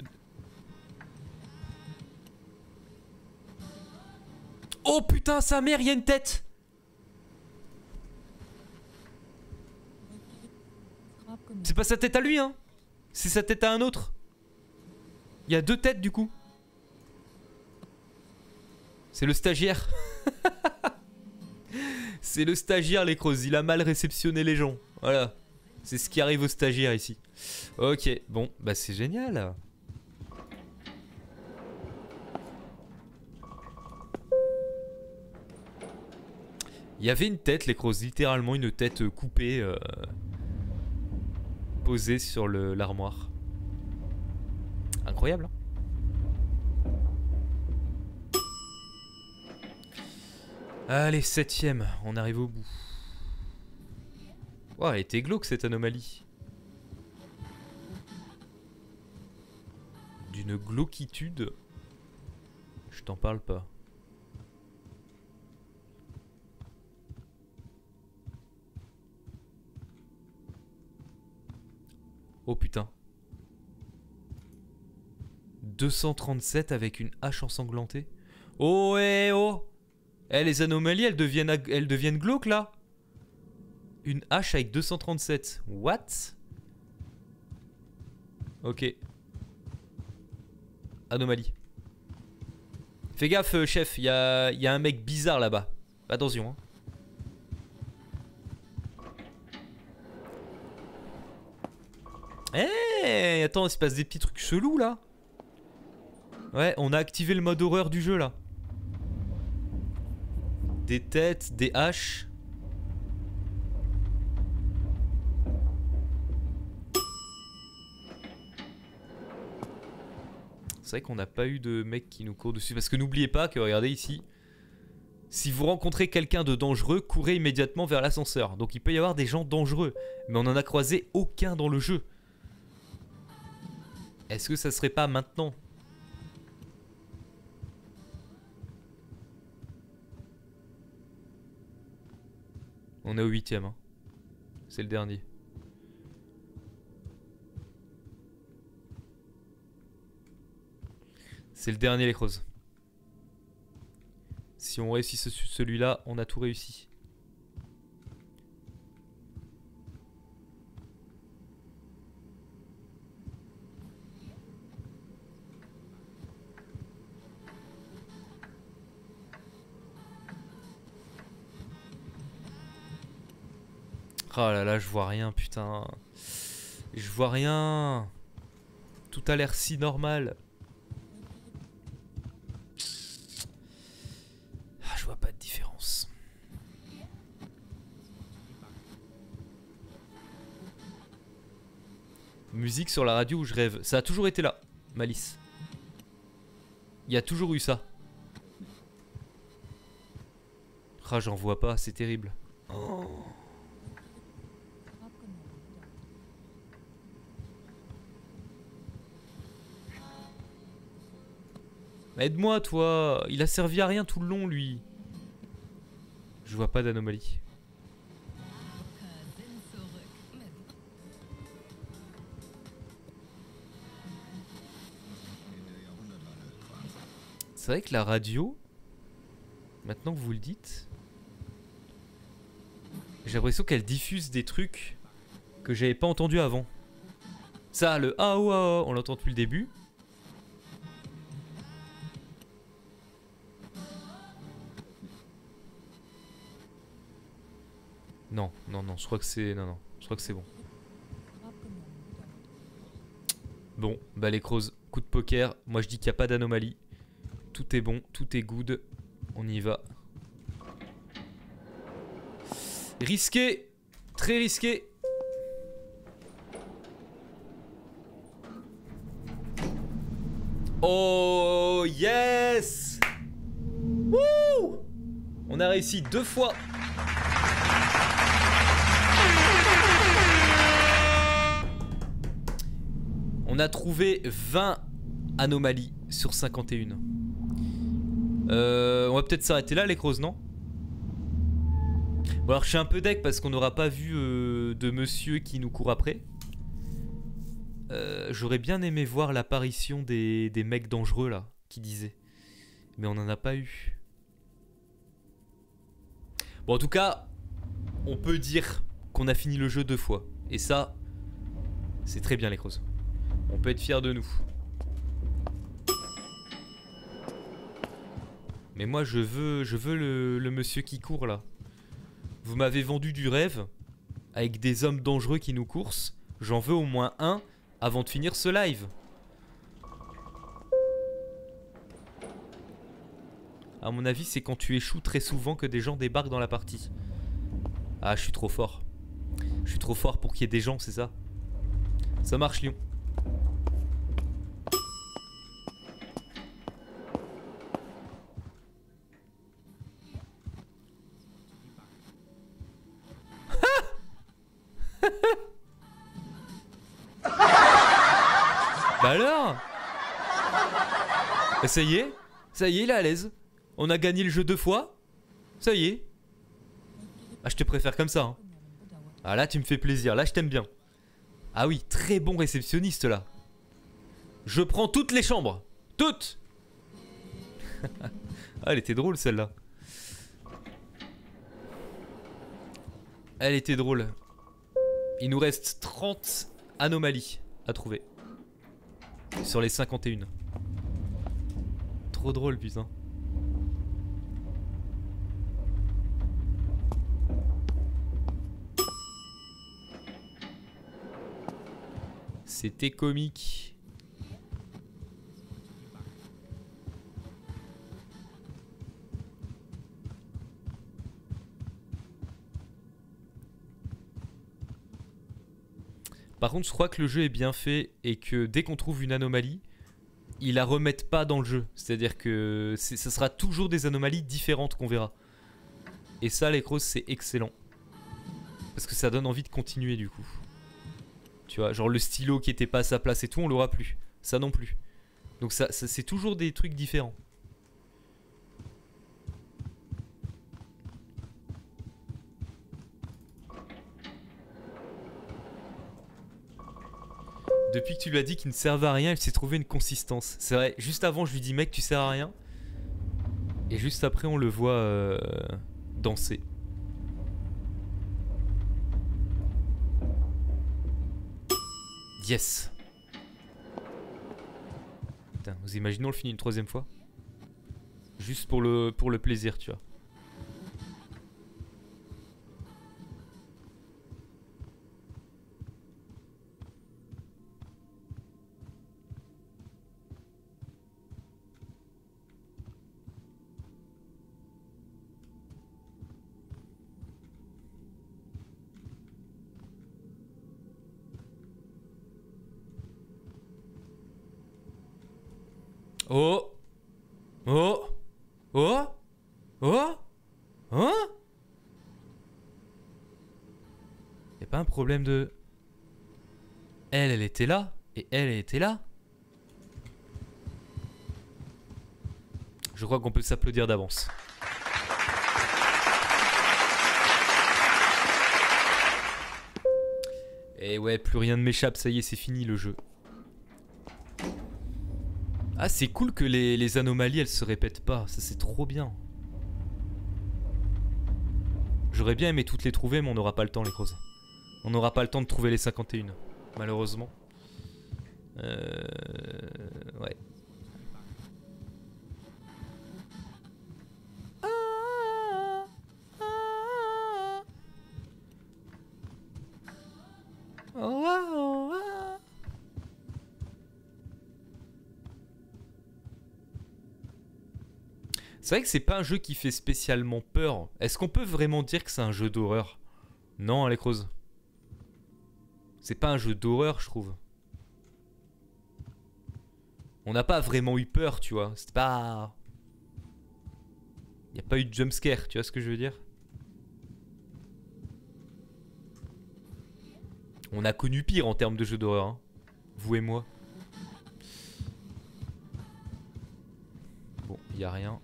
Oh putain, sa mère, il y a une tête. C'est pas sa tête à lui, hein. C'est sa tête à un autre. Il y a deux têtes du coup. C'est le stagiaire. C'est le stagiaire les crozes. Il a mal réceptionné les gens. Voilà. C'est ce qui arrive aux stagiaires ici. Ok, bon, bah c'est génial. Il y avait une tête les crozes, littéralement une tête coupée. Euh, posée sur l'armoire. Incroyable, hein. Allez, septième, on arrive au bout. Wow, elle était glauque cette anomalie. D'une glauquitude. Je t'en parle pas. Oh putain. deux cent trente-sept avec une hache ensanglantée. Oh eh oh. Eh les anomalies elles deviennent, elles deviennent glauques là. Une hache avec deux cent trente-sept. What? Ok. Anomalie. Fais gaffe euh, chef, il y a, y a un mec bizarre là-bas. Attention hein. Eh hey, attends, il se passe des petits trucs chelous là. Ouais, on a activé le mode horreur du jeu là. Des têtes, des haches. C'est vrai qu'on n'a pas eu de mec qui nous court dessus. Parce que n'oubliez pas que, regardez ici, si vous rencontrez quelqu'un de dangereux, courez immédiatement vers l'ascenseur. Donc il peut y avoir des gens dangereux. Mais on n'en a croisé aucun dans le jeu. Est-ce que ça serait pas maintenant ? On est au huitième. Hein. C'est le dernier. C'est le dernier les crozes. Si on réussit ce, celui-là, on a tout réussi. Oh là là, je vois rien, putain. Je vois rien. Tout a l'air si normal. Ah, je vois pas de différence. Musique sur la radio où je rêve. Ça a toujours été là, Malice. Il y a toujours eu ça. Ah, j'en vois pas, c'est terrible. Oh. Aide-moi toi, il a servi à rien tout le long lui. Je vois pas d'anomalie. C'est vrai que la radio, maintenant que vous le dites, j'ai l'impression qu'elle diffuse des trucs que j'avais pas entendu avant. Ça, le ah oh, ah oh, on l'entend depuis le début. Non, non, non, je crois que c'est... Non, non, je crois que c'est bon. Bon, bah les Crows, coup de poker. Moi je dis qu'il n'y a pas d'anomalie. Tout est bon, tout est good. On y va. Risqué. Très risqué. Oh yes. Wouh. On a réussi deux fois. On a trouvé vingt anomalies sur cinquante et un. Euh, on va peut-être s'arrêter là les Crows, non? Bon alors je suis un peu deck parce qu'on n'aura pas vu euh, de monsieur qui nous court après. Euh, J'aurais bien aimé voir l'apparition des, des mecs dangereux là, qui disaient. Mais on n'en a pas eu. Bon en tout cas, on peut dire qu'on a fini le jeu deux fois. Et ça, c'est très bien les Crows. On peut être fiers de nous. Mais moi je veux, je veux le, le monsieur qui court là. Vous m'avez vendu du rêve avec des hommes dangereux qui nous coursent. J'en veux au moins un avant de finir ce live. À mon avis, c'est quand tu échoues très souvent que des gens débarquent dans la partie. Ah, je suis trop fort. Je suis trop fort pour qu'il y ait des gens, c'est ça? Ça marche, Lion. Bah alors? Ça y est, ça y est, il est à l'aise. On a gagné le jeu deux fois. Ça y est. Ah, je te préfère comme ça. Hein. Ah là, tu me fais plaisir. Là, je t'aime bien. Ah oui, très bon réceptionniste là. Je prends toutes les chambres. Toutes. Ah, elle était drôle celle-là. Elle était drôle. Il nous reste trente anomalies à trouver. Sur les cinquante et un. Trop drôle, putain. C'était comique. Par contre, je crois que le jeu est bien fait et que dès qu'on trouve une anomalie, ils la remettent pas dans le jeu. C'est-à-dire que ça sera toujours des anomalies différentes qu'on verra. Et ça, les Crows, c'est excellent. Parce que ça donne envie de continuer du coup. Tu vois, genre le stylo qui était pas à sa place et tout, on l'aura plus. Ça non plus. Donc ça, ça c'est toujours des trucs différents. Depuis que tu lui as dit qu'il ne servait à rien, il s'est trouvé une consistance. C'est vrai, juste avant je lui dis mec tu sers à rien. Et juste après on le voit euh, danser. Yes. Putain, vous imaginez on le finit une troisième fois? Juste pour le, pour le plaisir, tu vois. Oh. Oh. Oh. Oh. Oh. Y'a pas un problème de... Elle, elle était là. Et elle, elle était là. Je crois qu'on peut s'applaudir d'avance. Et ouais, plus rien ne m'échappe, ça y est, c'est fini le jeu. Ah, c'est cool que les, les anomalies, elles se répètent pas. Ça, c'est trop bien. J'aurais bien aimé toutes les trouver, mais on n'aura pas le temps, les Crows. On n'aura pas le temps de trouver les cinquante et un, malheureusement. Euh... Ouais. C'est vrai que c'est pas un jeu qui fait spécialement peur. Est-ce qu'on peut vraiment dire que c'est un jeu d'horreur? Non, Alec Rose. C'est pas un jeu d'horreur, je trouve. On n'a pas vraiment eu peur, tu vois. C'est pas... Il n'y a pas eu de jumpscare, tu vois ce que je veux dire? On a connu pire en termes de jeux d'horreur, hein. Vous et moi. Bon, il n'y a rien.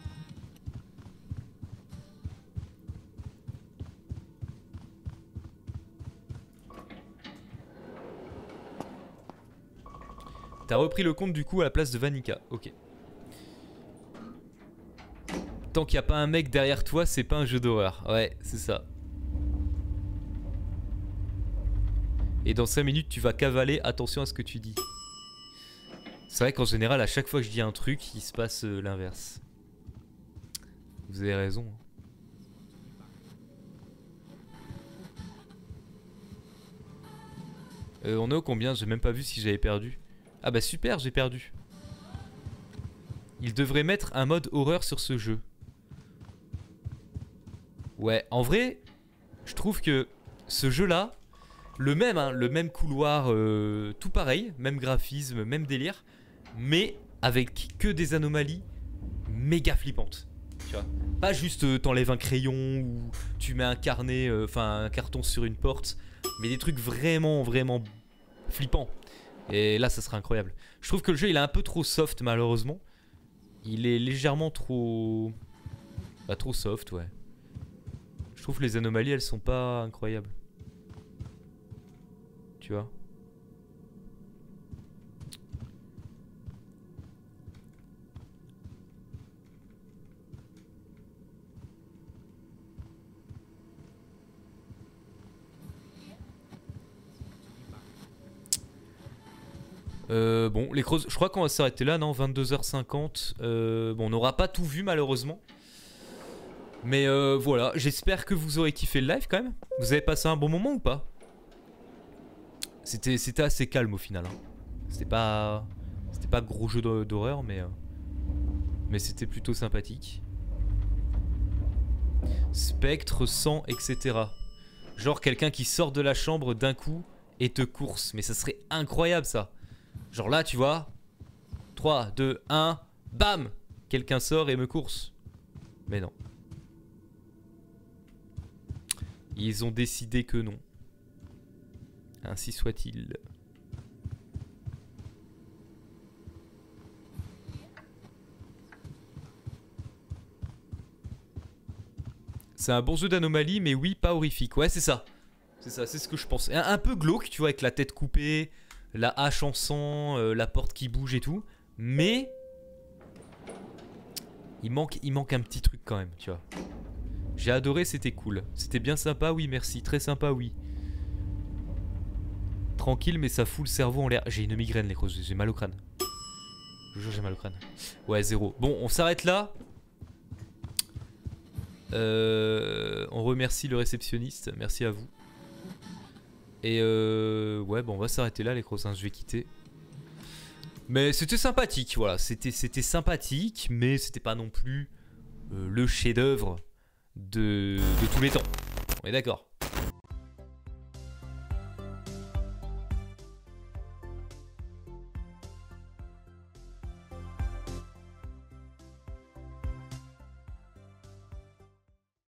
T'as repris le compte du coup à la place de Vanica. Ok. Tant qu'il n'y a pas un mec derrière toi, c'est pas un jeu d'horreur. Ouais, c'est ça. Et dans cinq minutes, tu vas cavaler. Attention à ce que tu dis. C'est vrai qu'en général, à chaque fois que je dis un truc, il se passe euh, l'inverse. Vous avez raison. Euh, on est au combien? J'ai même pas vu si j'avais perdu. Ah bah super, j'ai perdu. Il devrait mettre un mode horreur sur ce jeu. Ouais, en vrai, je trouve que ce jeu-là, le même, hein, le même couloir, euh, tout pareil, même graphisme, même délire, mais avec que des anomalies méga flippantes. Tu vois, pas juste euh, t'enlèves un crayon ou tu mets un carnet, enfin euh, un carton sur une porte, mais des trucs vraiment, vraiment flippants. Et là, ça serait incroyable. Je trouve que le jeu, il est un peu trop soft, malheureusement. Il est légèrement trop... Bah, trop soft, ouais. Je trouve que les anomalies, elles sont pas incroyables. Tu vois? Euh, bon, les creuses, je crois qu'on va s'arrêter là, non? vingt-deux heures cinquante. Euh, bon, on n'aura pas tout vu, malheureusement. Mais euh, voilà, j'espère que vous aurez kiffé le live quand même. Vous avez passé un bon moment ou pas? C'était c'était assez calme au final. Hein. C'était pas c'était pas gros jeu d'horreur, mais euh, mais c'était plutôt sympathique. Spectre, sang, et cetera. Genre quelqu'un qui sort de la chambre d'un coup et te course. Mais ça serait incroyable ça. Genre là, tu vois. trois, deux, un, bam! Quelqu'un sort et me course. Mais non. Ils ont décidé que non. Ainsi soit-il. C'est un bon jeu d'anomalie, mais oui, pas horrifique. Ouais, c'est ça. C'est ça, c'est ce que je pense. Un, un peu glauque, tu vois, avec la tête coupée, la hache en sang, euh, la porte qui bouge et tout. Mais... Il manque, il manque un petit truc quand même, tu vois. J'ai adoré, c'était cool. C'était bien sympa, oui, merci. Très sympa, oui. Tranquille, mais ça fout le cerveau en l'air. J'ai une migraine, les creuses. J'ai mal au crâne. Je vous jure, j'ai mal au crâne. Ouais, zéro. Bon, on s'arrête là. Euh, on remercie le réceptionniste. Merci à vous. Et euh, ouais, bon, on va s'arrêter là, les creuses. Hein, je vais quitter. Mais c'était sympathique, voilà. C'était c'était sympathique, mais c'était pas non plus euh, le chef-d'œuvre de, de tous les temps. On est d'accord.